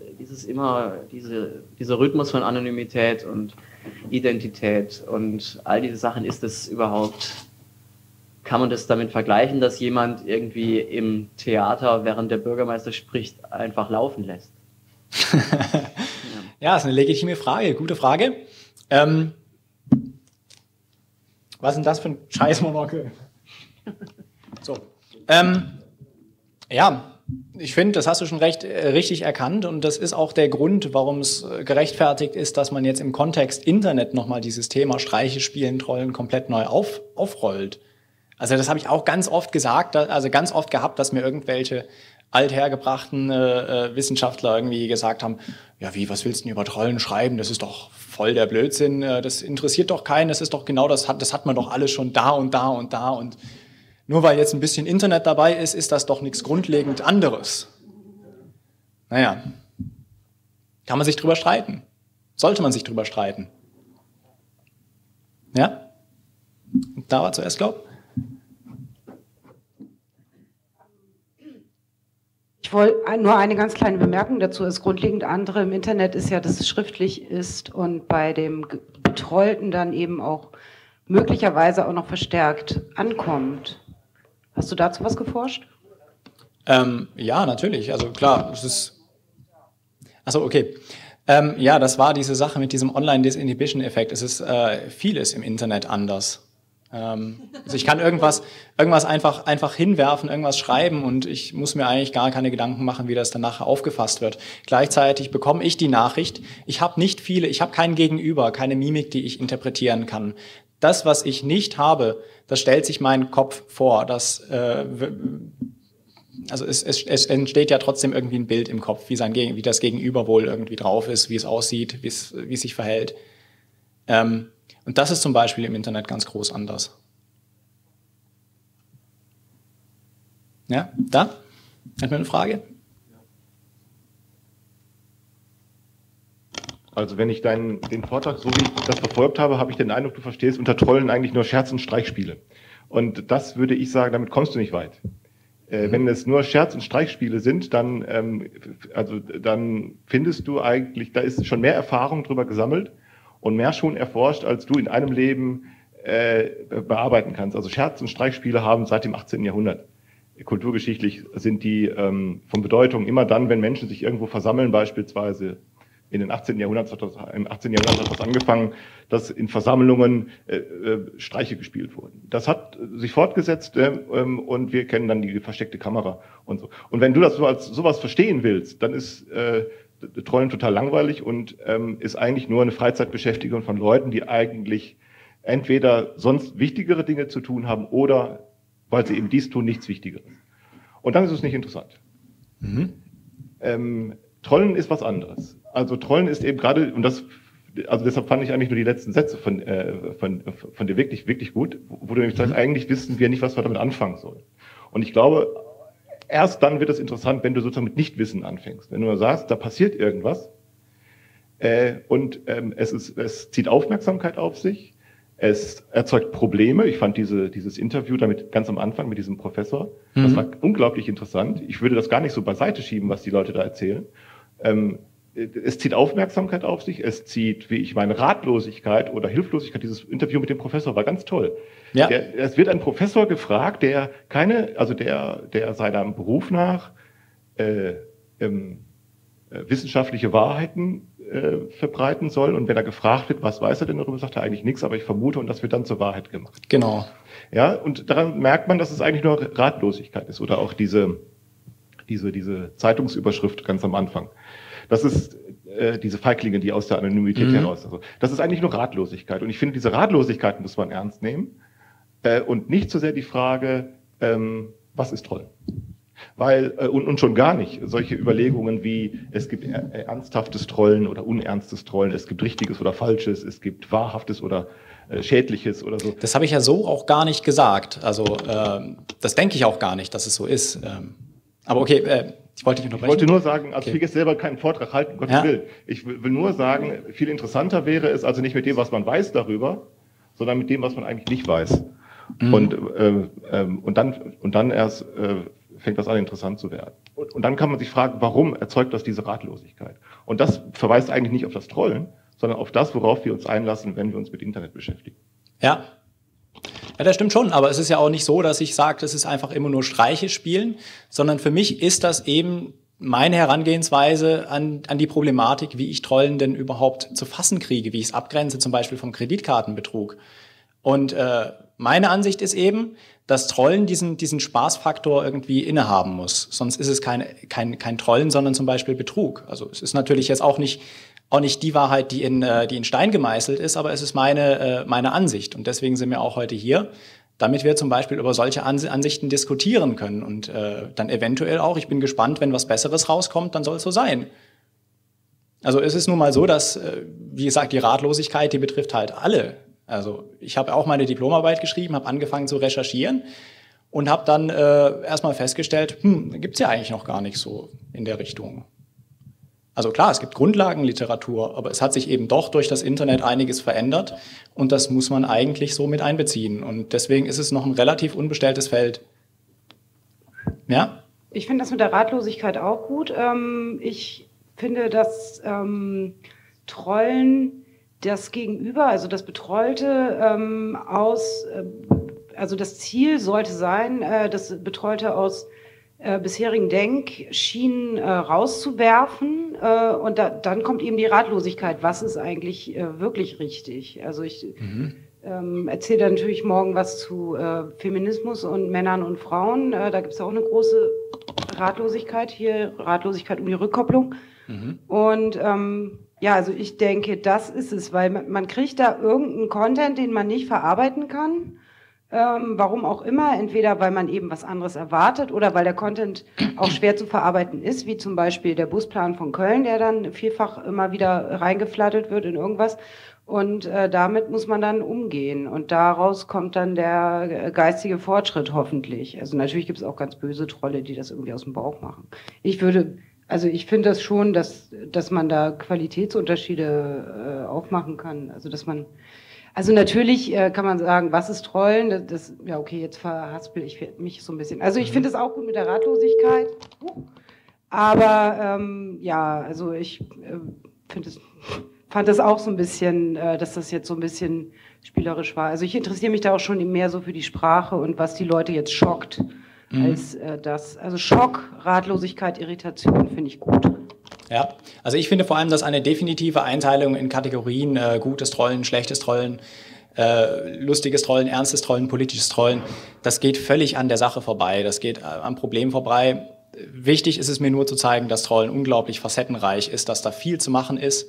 dieser Rhythmus von Anonymität und Identität und all diese Sachen, ist das überhaupt, kann man das damit vergleichen, dass jemand irgendwie im Theater, während der Bürgermeister spricht, einfach laufen lässt? Ja, ist eine legitime Frage, gute Frage. Was ist denn das für ein Scheißmonokel? So. Ja, ich finde, das hast du schon richtig erkannt und das ist auch der Grund, warum es gerechtfertigt ist, dass man jetzt im Kontext Internet nochmal dieses Thema Streiche spielen, Trollen komplett neu aufrollt. Also das habe ich auch ganz oft gesagt, also ganz oft gehabt, dass mir irgendwelche althergebrachten Wissenschaftler irgendwie gesagt haben, ja wie, was willst du denn über Trollen schreiben, das ist doch voll der Blödsinn, das interessiert doch keinen, das ist doch genau, das hat man doch alles schon da und da und da und nur weil jetzt ein bisschen Internet dabei ist, ist das doch nichts grundlegend anderes. Naja, kann man sich drüber streiten. Sollte man sich drüber streiten. Ja? Und da war zuerst, glaub. Ich wollte nur eine ganz kleine Bemerkung dazu. Das grundlegend andere im Internet ist ja, dass es schriftlich ist und bei dem Betrollten dann eben auch möglicherweise auch noch verstärkt ankommt. Hast du dazu was geforscht? Ja, natürlich. Also klar, es ist... Achso, okay. Ja, das war diese Sache mit diesem Online-Disinhibition-Effekt. Es ist vieles im Internet anders. Also ich kann irgendwas einfach hinwerfen, irgendwas schreiben und ich muss mir eigentlich gar keine Gedanken machen, wie das dann nachher aufgefasst wird. Gleichzeitig bekomme ich die Nachricht, ich habe kein Gegenüber, keine Mimik, die ich interpretieren kann. Das, was ich nicht habe, das stellt sich mein Kopf vor. Also es entsteht ja trotzdem irgendwie ein Bild im Kopf, wie das Gegenüber wohl irgendwie drauf ist, wie es aussieht, wie es sich verhält. Und das ist zum Beispiel im Internet ganz groß anders. Ja, da? Hat mir eine Frage? Also wenn ich den Vortrag, so wie ich das verfolgt habe, habe ich den Eindruck, du verstehst unter Trollen eigentlich nur Scherz- und Streichspiele. Und das würde ich sagen, damit kommst du nicht weit. Wenn es nur Scherz- und Streichspiele sind, dann findest du eigentlich, da ist schon mehr Erfahrung drüber gesammelt und mehr schon erforscht, als du in einem Leben bearbeiten kannst. Also Scherz- und Streichspiele haben seit dem 18. Jahrhundert kulturgeschichtlich sind die von Bedeutung immer dann, wenn Menschen sich irgendwo versammeln, beispielsweise im 18. Jahrhundert hat das angefangen, dass in Versammlungen Streiche gespielt wurden. Das hat sich fortgesetzt und wir kennen dann die versteckte Kamera und so. Und wenn du das so als sowas verstehen willst, dann ist Trollen total langweilig und ist eigentlich nur eine Freizeitbeschäftigung von Leuten, die eigentlich entweder sonst wichtigere Dinge zu tun haben oder, weil sie eben dies tun, nichts Wichtigeres. Und dann ist es nicht interessant. Trollen ist was anderes. Also Trollen ist eben gerade, und das, also deshalb fand ich eigentlich nur die letzten Sätze von dir wirklich, wirklich gut, wo du nämlich sagst, eigentlich wissen wir nicht, was wir damit anfangen sollen. Und ich glaube, erst dann wird es interessant, wenn du sozusagen mit Nichtwissen anfängst. Wenn du nur sagst, da passiert irgendwas, und es zieht Aufmerksamkeit auf sich, es erzeugt Probleme. Ich fand dieses Interview damit ganz am Anfang mit diesem Professor, das war unglaublich interessant. Ich würde das gar nicht so beiseite schieben, was die Leute da erzählen. Es zieht Aufmerksamkeit auf sich, es zieht, wie ich meine, Ratlosigkeit oder Hilflosigkeit. Dieses Interview mit dem Professor war ganz toll. Ja. Es wird ein Professor gefragt, der seinem Beruf nach wissenschaftliche Wahrheiten verbreiten soll. Und wenn er gefragt wird, was weiß er denn darüber, sagt er eigentlich nichts, aber ich vermute, und das wird dann zur Wahrheit gemacht. Genau. Ja, und daran merkt man, dass es eigentlich nur Ratlosigkeit ist. Oder auch diese Zeitungsüberschrift ganz am Anfang. Das ist diese Feiglinge, die aus der Anonymität heraus. Also, das ist eigentlich nur Ratlosigkeit. Und ich finde, diese Ratlosigkeit muss man ernst nehmen. Und nicht so sehr die Frage, was ist Trollen? Weil, und schon gar nicht solche Überlegungen wie, es gibt ernsthaftes Trollen oder unernstes Trollen, es gibt richtiges oder falsches, es gibt wahrhaftes oder schädliches oder so. Das habe ich ja so auch gar nicht gesagt. Also das denke ich auch gar nicht, dass es so ist. Aber okay, ich wollte dich unterbrechen. Ich wollte nur sagen, also ich will jetzt selber keinen Vortrag halten, um Gottes Willen. Ich will nur sagen, viel interessanter wäre es also nicht mit dem, was man weiß darüber, sondern mit dem, was man eigentlich nicht weiß. Und dann erst fängt das an, interessant zu werden. Und dann kann man sich fragen, warum erzeugt das diese Ratlosigkeit? Und das verweist eigentlich nicht auf das Trollen, sondern auf das, worauf wir uns einlassen, wenn wir uns mit Internet beschäftigen. Ja, das stimmt schon, aber es ist ja auch nicht so, dass ich sage, das ist einfach immer nur Streiche spielen, sondern für mich ist das eben meine Herangehensweise an die Problematik, wie ich Trollen denn überhaupt zu fassen kriege, wie ich es abgrenze, zum Beispiel vom Kreditkartenbetrug. Und meine Ansicht ist eben, dass Trollen diesen Spaßfaktor irgendwie innehaben muss. Sonst ist es kein Trollen, sondern zum Beispiel Betrug. Also es ist natürlich jetzt auch nicht die Wahrheit, die in Stein gemeißelt ist, aber es ist meine Ansicht. Und deswegen sind wir auch heute hier, damit wir zum Beispiel über solche Ansichten diskutieren können. Und dann eventuell auch, ich bin gespannt, wenn was Besseres rauskommt, dann soll es so sein. Also es ist nun mal so, dass, wie gesagt, die Ratlosigkeit, die betrifft halt alle. Also ich habe auch meine Diplomarbeit geschrieben, habe angefangen zu recherchieren und habe dann erstmal festgestellt, gibt's ja eigentlich noch gar nicht so in der Richtung. Also klar, es gibt Grundlagenliteratur, aber es hat sich eben doch durch das Internet einiges verändert und das muss man eigentlich so mit einbeziehen. Und deswegen ist es noch ein relativ unbestelltes Feld. Ja? Ich finde das mit der Ratlosigkeit auch gut. Ich finde, dass Trollen das Gegenüber, also das Betrollte also das Ziel sollte sein, das Betrollte aus bisherigen Denkschienen rauszuwerfen und dann kommt eben die Ratlosigkeit. Was ist eigentlich wirklich richtig? Also ich erzähle da natürlich morgen was zu Feminismus und Männern und Frauen. Da gibt es auch eine große Ratlosigkeit hier, Ratlosigkeit um die Rückkopplung. Und ja, also ich denke, das ist es, weil man kriegt da irgendeinen Content, den man nicht verarbeiten kann. Warum auch immer, entweder weil man eben was anderes erwartet oder weil der Content auch schwer zu verarbeiten ist, wie zum Beispiel der Busplan von Köln, der dann vielfach immer wieder reingeflattert wird in irgendwas. Und damit muss man dann umgehen. Und daraus kommt dann der geistige Fortschritt hoffentlich. Also natürlich gibt es auch ganz böse Trolle, die das irgendwie aus dem Bauch machen. Ich finde das schon, dass man da Qualitätsunterschiede aufmachen kann. Also natürlich kann man sagen, was ist Trollen? Ja okay, jetzt verhaspel ich mich so ein bisschen. Also ich finde es auch gut mit der Ratlosigkeit. Aber ja, also ich fand das auch so ein bisschen, dass das jetzt so ein bisschen spielerisch war. Also ich interessiere mich da auch schon mehr so für die Sprache und was die Leute jetzt schockt. als das. Also Schock, Ratlosigkeit, Irritation finde ich gut. Ja, also ich finde vor allem, dass eine definitive Einteilung in Kategorien gutes Trollen, schlechtes Trollen, lustiges Trollen, ernstes Trollen, politisches Trollen, das geht völlig an der Sache vorbei, das geht am Problem vorbei. Wichtig ist es mir nur zu zeigen, dass Trollen unglaublich facettenreich ist, dass da viel zu machen ist.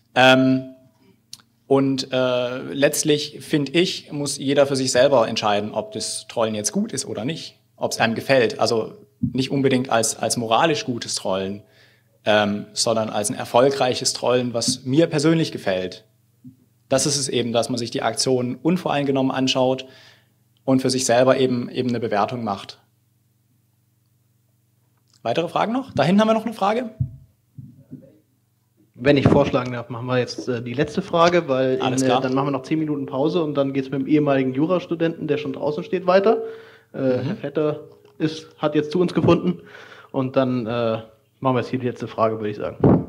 Und letztlich, finde ich, muss jeder für sich selber entscheiden, ob das Trollen jetzt gut ist oder nicht, ob es einem gefällt. Also nicht unbedingt als moralisch gutes Trollen, sondern als ein erfolgreiches Trollen, was mir persönlich gefällt. Das ist es eben, dass man sich die Aktionen unvoreingenommen anschaut und für sich selber eben eine Bewertung macht. Weitere Fragen noch? Da hinten haben wir noch eine Frage. Wenn ich vorschlagen darf, machen wir jetzt die letzte Frage, weil dann machen wir noch 10 Minuten Pause und dann geht es mit dem ehemaligen Jurastudenten, der schon draußen steht, weiter. Herr Vetter hat jetzt zu uns gefunden und dann machen wir jetzt hier die letzte Frage, würde ich sagen.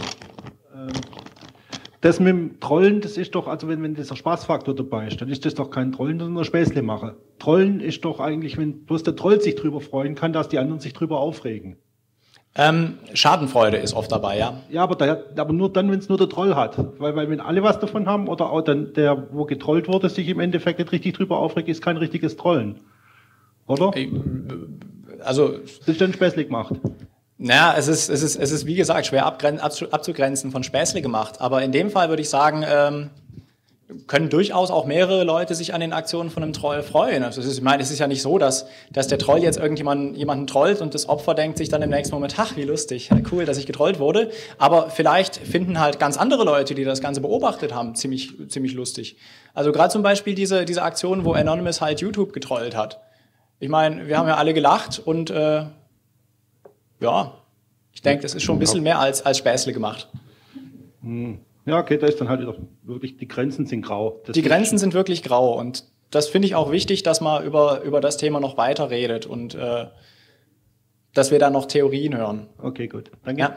Das mit dem Trollen, das ist doch, also wenn dieser Spaßfaktor dabei ist, dann ist das doch kein Trollen, sondern nur Späßle machen. Trollen ist doch eigentlich, wenn bloß der Troll sich drüber freuen kann, dass die anderen sich drüber aufregen. Schadenfreude ist oft dabei, ja. Ja, aber nur dann, wenn es nur der Troll hat. Weil wenn alle was davon haben oder auch dann der, wo getrollt wurde, sich im Endeffekt nicht richtig drüber aufregt, ist kein richtiges Trollen. Oder? Also. Das ist dann Späßle gemacht. Naja, es ist wie gesagt schwer abzugrenzen von Späßle gemacht. Aber in dem Fall würde ich sagen, können durchaus auch mehrere Leute sich an den Aktionen von einem Troll freuen. Also ich meine, es ist ja nicht so, dass der Troll jetzt jemanden trollt und das Opfer denkt sich dann im nächsten Moment, ach, wie lustig, cool, dass ich getrollt wurde. Aber vielleicht finden halt ganz andere Leute, die das Ganze beobachtet haben, ziemlich lustig. Also gerade zum Beispiel diese Aktion, wo Anonymous halt YouTube getrollt hat. Ich meine, wir haben ja alle gelacht und ja, ich denke, das ist schon ein bisschen mehr als Späßle gemacht. Ja, okay, da ist dann halt wieder wirklich, die Grenzen sind grau. Die Grenzen sind wirklich grau und das finde ich auch wichtig, dass man über das Thema noch weiter redet und dass wir da noch Theorien hören. Okay, gut. Danke. Ja.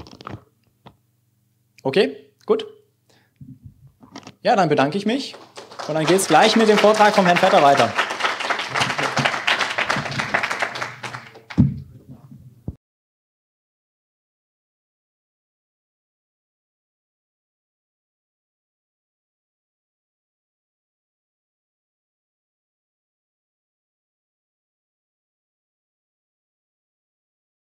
Okay, gut. Ja, dann bedanke ich mich und dann geht's gleich mit dem Vortrag vom Herrn Vetter weiter.